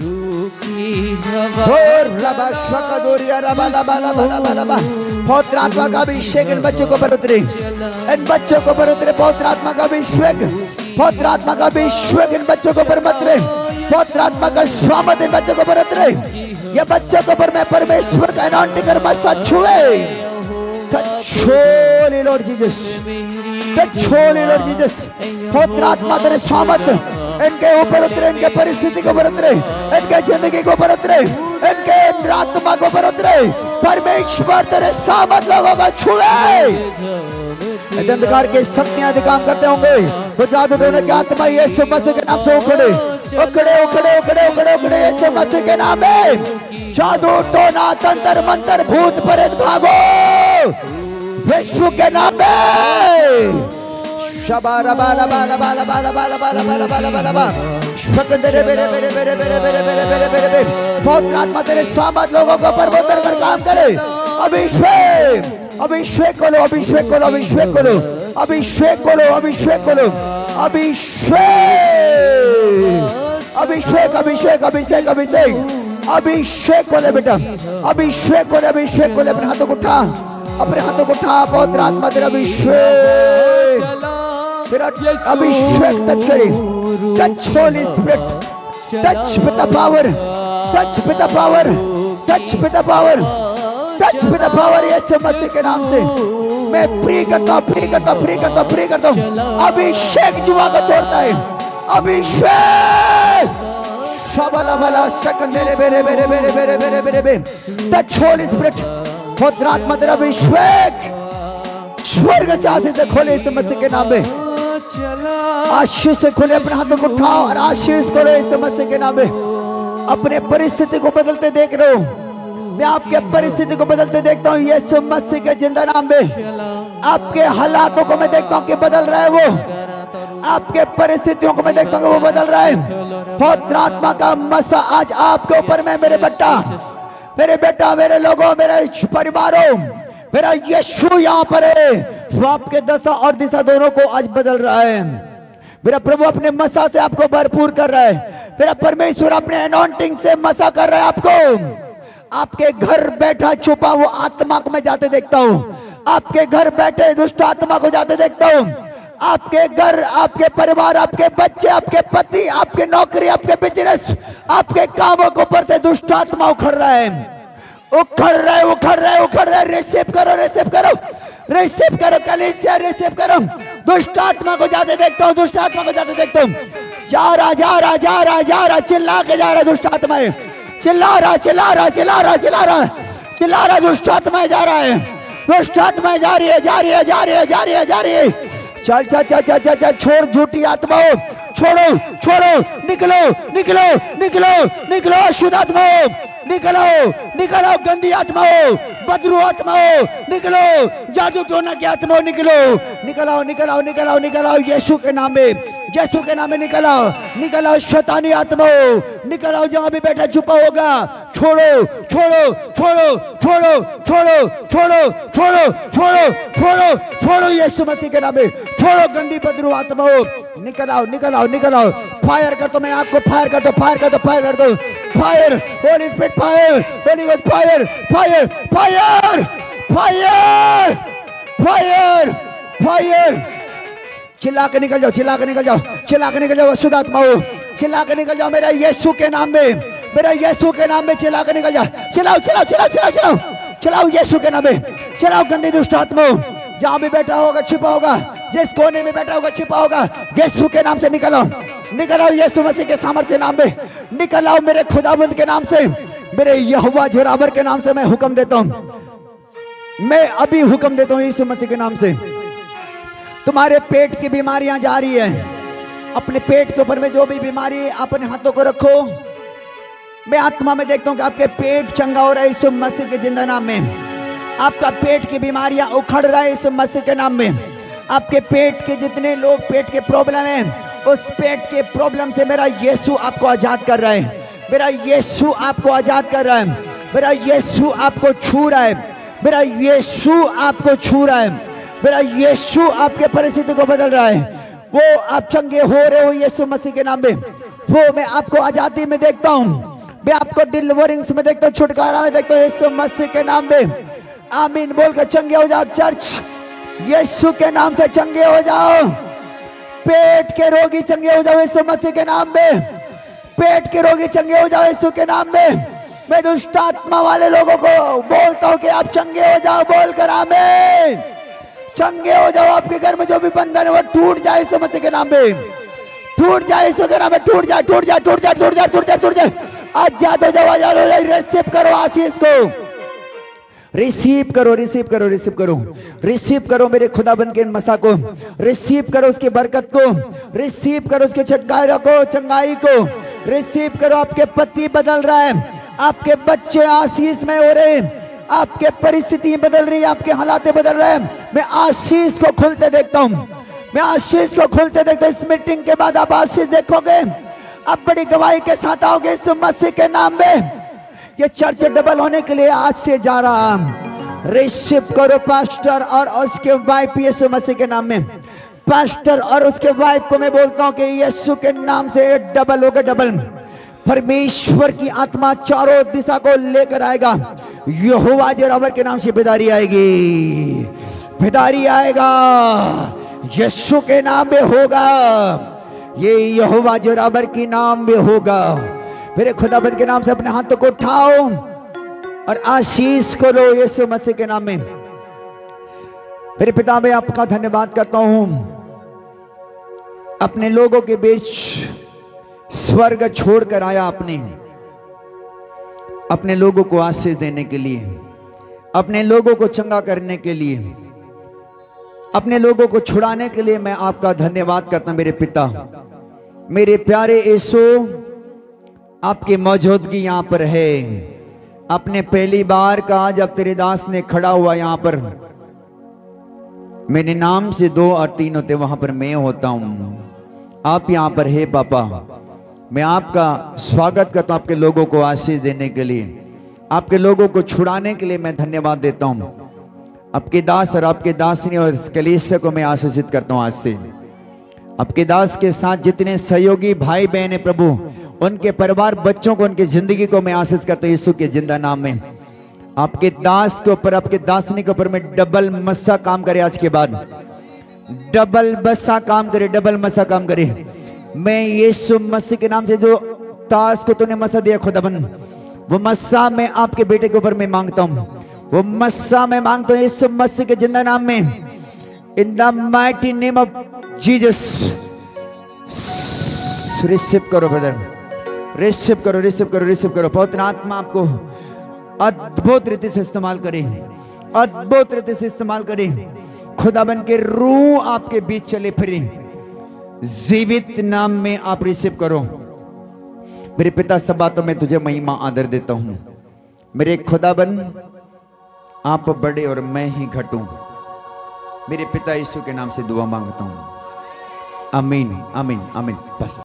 पवित्र आत्मा का अभिषेक इन बच्चों को पर उतरे, इन बच्चों को पर उतरे, पवित्र आत्मा का अभिषेक, पवित्र आत्मा का अभिषेक इन बच्चों को पर उतरे, पवित्र आत्मा का स्वागत इन बच्चों को पर उतरे। ये बच्चों को पर मैं परमेश्वर का अनॉइंटिंग कर मसा छुए। छोले लॉर्ड जीसस, छोले लॉर्ड जीसस। पवित्र आत्मा तेरे स्वागत इनके ऊपर उतरे, इनके परिस्थिति के ऊपर उतरे, इनके जिंदगी के ऊपर उतरे, इनके आत्मा के ऊपर उतरे। परमेश्वर तेरे सामत लोगों को छुए। अंधकार के शक्तियां काम करते होंगे तो जादू टोने की आत्मा यीशु मसीह के नाम से उखड़े, उखड़े, उखड़े, उखड़े, उखड़े, उखड़े यीशु मसीह के नाम में। जादू टोना तंत्र मंत्र भूत प्रेत भागो यीशु के नाम में। शबारा बाला बाला बाला बाला बाला बाला बाला बाला बाला बाला शकंदरे बेरे बेरे बेरे बेरे बेरे बेरे बेरे बेरे बेरे। पवित्र आत्मा तेरे स्वागत लोगों को पर उतर कर काम करे। अभिषेक, अभिषेक करो, अभिषेक करो, अभिषेक करो, अभिषेक करो, अभिषेक करो, अभिषेक, अभिषेक, अभिषेक, अभिषेक, अभिषेक, अभिषेक करो बेटा, अभिषेक करो, अभिषेक करो। अपने हाथों को उठा, अपने हाथों को उठा। पवित्र आत्मा तेरा अभिषेक, तेरा अभिषेक टच करे। Touch holy spirit, touch with the power, touch with the power, touch with the power, touch with the power Yeshu Masih के नाम से मैं फ्री करता हूं, फ्री करता हूं, फ्री करता हूं, फ्री करता हूं। अभिषेक जुआ को तोड़ता है, अभिषेक शबला बला शकंदरे बेरे बेरे बेरे बेरे बेरे बेरे बेरे। टच होली स्पिरिट, पवित्र आत्मा तेरा अभिषेक स्वर्ग से आशीष से खोले यीशु मसीह के नाम में। आशीष से खोले, अपने हाथों को उठाओ और आशीष करो यीशु मसीह के नाम में। अपने परिस्थिति को बदलते देख रहे हो, मैं आपके परिस्थिति को बदलते देखता हूँ यीशु मसीह के जिंदा नाम में। आपके हालातों को मैं देखता हूँ कि बदल रहा है, वो आपके परिस्थितियों को मैं देखता हूँ कि वो बदल रहा है। पवित्र आत्मा का मसा आज आपके ऊपर में। मेरे बेटा, मेरे बेटा, मेरे लोगों, मेरे परिवारों, मेरा यीशु यहाँ पर है। वो आपके दशा और दिशा दोनों को आज बदल रहा है। मेरा प्रभु अपने मसा से आपको भरपूर कर रहा है। मेरा परमेश्वर अपने अनॉइंटिंग से मसा कर रहा है आपको। आपके घर बैठा छुपा वो आत्मा को मैं जाते देखता हूँ। आपके घर बैठे दुष्ट आत्मा को जाते देखता हूँ। आपके घर, आपके परिवार, आपके बच्चे, आपके पति, आपके नौकरी, आपके बिजनेस, आपके कामों के ऊपर से दुष्ट आत्मा उखड़ रहा है, उखड़ रहा है, उखड़ रहा है, उखड़ रहा है। रिसीव करो, रिसीव करो, रिसीव करो, कलीसिया रिसीव करो। दुष्ट आत्मा को जाते देखता हूँ, दुष्ट आत्मा को जाते देखता हूँ। जा रहा, जा रहा, जा रहा, जा रहा, चिल्ला के जा रहा दुष्ट आत्मा है। चिल्ला रहा, चिल्ला रहा, चिल्ला रहा, चिल्ला रहा, चिल्ला रहा दुष्ट आत्मा जा रहा है, दुष्ट आत्मा जा रही है, जा रही है, जा रही है, जा रही है, जा रही है। चल चल चल चल चल चल, छोड़ झूठी आत्माओं, छोड़ो, छोड़ो, निकलो, निकलो, निकलो, निकलो अशुद्ध आत्माओं, निकलो, निकलो गंदी आत्माओं, बदरू आत्माओं, निकलो, जादू टोना की आत्माओं, निकलो, निकलो, निकलो, निकलो, निकलो यीशु के नाम में, यीशु के नाम में निकल आओ, निकल आओ शैतानी आत्माओं, निकल आओ जहां भी बैठा छुपा होगा। छोड़ो छोड़ो छोड़ो छोड़ो छोड़ो छोड़ो छोड़ो छोड़ो छोड़ो छोड़ो यीशु मसीह के नाम में छोड़ो गंदी बदरू आत्माओं, निकल आओ निकल आओ निकल आओ। फायर कर दो, मैं आपको फायर कर दो, फायर कर दो, फायर कर दो, fire holy spirit fire, holy ghost fire fire fire fire fire fire. चिल्ला के निकल जाओ, चिल्ला के निकल जाओ, चिल्ला के निकल जाओ अशुद्ध आत्माओं, चिल्ला के निकल जाओ मेरा यीशु के नाम में, मेरा यीशु के नाम में चिल्ला के निकल जाओ। चिल्लाओ चिल्लाओ चिल्लाओ चिल्लाओ चिल्लाओ चिल्लाओ यीशु के नाम में, चिल्लाओ गंदी दुष्ट आत्माओं, जहां भी बैठा होगा छिपा होगा, जिस कोने में बैठा होगा छिपा होगा, यीशु के नाम से निकल आओ, निकल आओ यीशु मसीह के सामर्थ्य नाम में, निकल आओ मेरे खुदाबंद के नाम से, मेरे यहोवा जोरावर के नाम से मैं हुक्म देता हूं, मैं अभी हुक्म देता हूं यीशु मसीह के नाम से। तुम्हारे पेट की बीमारियां जा रही है, अपने पेट के ऊपर में जो भी बीमारी है अपने हाथों को रखो। मैं आत्मा में देखता हूं कि आपके पेट चंगा हो रहा है यीशु मसीह के जिंदा नाम में। आपका पेट की बीमारियां उखड़ रहा है यीशु मसीह के नाम में। आपके पेट के जितने लोग पेट के प्रॉब्लम है, उस पेट के प्रॉब्लम से मेरा यीशु आपको आजाद कर रहा है, मेरा यीशु आपको आजाद कर रहा है, मेरा यीशु आपको छू रहा है, मेरा यीशु आपको छू रहा है, मेरा यीशु आपके परिस्थिति को बदल रहा है। वो आप चंगे हो रहे हो यीशु मसीह के नाम में, वो मैं आपको आजादी में देखता हूं, मैं आपको डिलीवरिंग्स में देखता हूं, छुटकारा में देखता हूं यीशु मसीह के नाम में। आमीन बोलकर चंगे हो जाओ चर्च, यीशु के नाम से चंगे हो जाओ। पेट के रोगी चंगे हो जाओ यीशु मसीह के नाम में, पेट के रोगी चंगे हो जाओ यीशु के नाम में। मैं दुष्ट आत्मा वाले लोगों को बोलता हूं कि आप चंगे हो जाओ, बोलकर आमीन। चंगे हो जाओ, आपके घर में जो भी बंधन है वो टूट जाए यीशु मसीह के नाम में, टूट जाए यीशु के नाम में, टूट जाए टूट जाए टूट जाए टूट जाए टूट जाए टूट जाए। आजाद हो जाओ, आजाद हो जाओ। रिसीव करो आशीष को, रिसीव करो रिसीव करो रिसीव करो रिसीव करो मेरे खुदाबंद के मसा को, रिसीव करो उसकी बरकत को, रिसीव करो उसके छुटकारे को, चंगाई को, रिसीव करो। आपके पति बदल रहा है, आपके बच्चे आशीष में हो रहे हैं, आपके परिस्थिति बदल रही है, आपके हालात बदल रहे हैं। मैं आशीष को खुलते देखता हूं, मैं आशीष को खुलते देखता हूं। इस मीटिंग के बाद आप आशीष देखोगे, आप बड़ी गवाही के साथ आओगे इस मसीह के नाम में। ये चर्च डबल होने के लिए आज से जा रहा। रिसीव करो पास्टर और उसके वाइफ यीशु मसीह के नाम में। पास्टर और उसके वाइफ को मैं बोलता हूं कि यीशु के नाम से डबल होगा, डबल। परमेश्वर की आत्मा चारों दिशा को लेकर आएगा। यहोवा जोरावर के नाम से बेदारी आएगी, बेदारी आएगा, यीशु के नाम में होगा, ये यहोवा जोरावर के नाम में होगा। मेरे खुदाबंद के नाम से अपने हाथों को उठाओ और आशीष को लो यीशु मसीह के नाम में। मेरे पिता, मैं आपका धन्यवाद करता हूं, अपने लोगों के बीच स्वर्ग छोड़कर आया आपने, अपने लोगों को आशीष देने के लिए, अपने लोगों को चंगा करने के लिए, अपने लोगों को छुड़ाने के लिए मैं आपका धन्यवाद करता हूं। मेरे पिता, मेरे प्यारे यीशु, आपकी मौजूदगी यहां पर है। आपने पहली बार कहा जब तेरे दास ने खड़ा हुआ यहां पर, मेरे नाम से दो और तीन होते वहां पर मैं होता हूं। आप यहां पर है पापा, मैं आपका स्वागत करता हूं। आपके लोगों को आशीष देने के लिए, आपके लोगों को छुड़ाने के लिए मैं धन्यवाद देता हूं। आपके दास और आपके दासनी और कलीसिया को मैं आशीषित करता हूं। आज से आपके दास के साथ जितने सहयोगी भाई बहन हैं प्रभु, उनके परिवार, बच्चों को, उनकी जिंदगी को मैं आशीष करता हूं यीशु के जिंदा नाम में। आपके दास के ऊपर, आपके दासनी के ऊपर में डबल मस्सा काम करे, आज के बाद डबल मस्सा काम करे, डबल मस्सा काम करे। मैं यीशु मसीह के नाम से जो दास को तूने मस्सा दिया खुदाबंद, वो मस्सा मैं आपके बेटे के ऊपर में मांगता हूं, वो मस्सा मैं मांगता हूं यीशु मसीह के जिंदा नाम में। In the mighty name of Jesus. Receive करो ब्रदर, रिसीव करो रिसीव करो रिसीव करो। पवित्र आत्मा आपको अद्भुत रीति से इस्तेमाल करे, अद्भुत रीति से इस्तेमाल करे। खुदाबंद के रूह आपके बीच चले फिरे, जीवित नाम में आप रिसीव करो। मेरे पिता, सब बातों में तुझे महिमा आदर देता हूं। मेरे खुदाबंद, आप बड़े और मैं ही घटूं। मेरे पिता यीशु के नाम से दुआ मांगता हूं, आमीन आमीन आमीन। बस।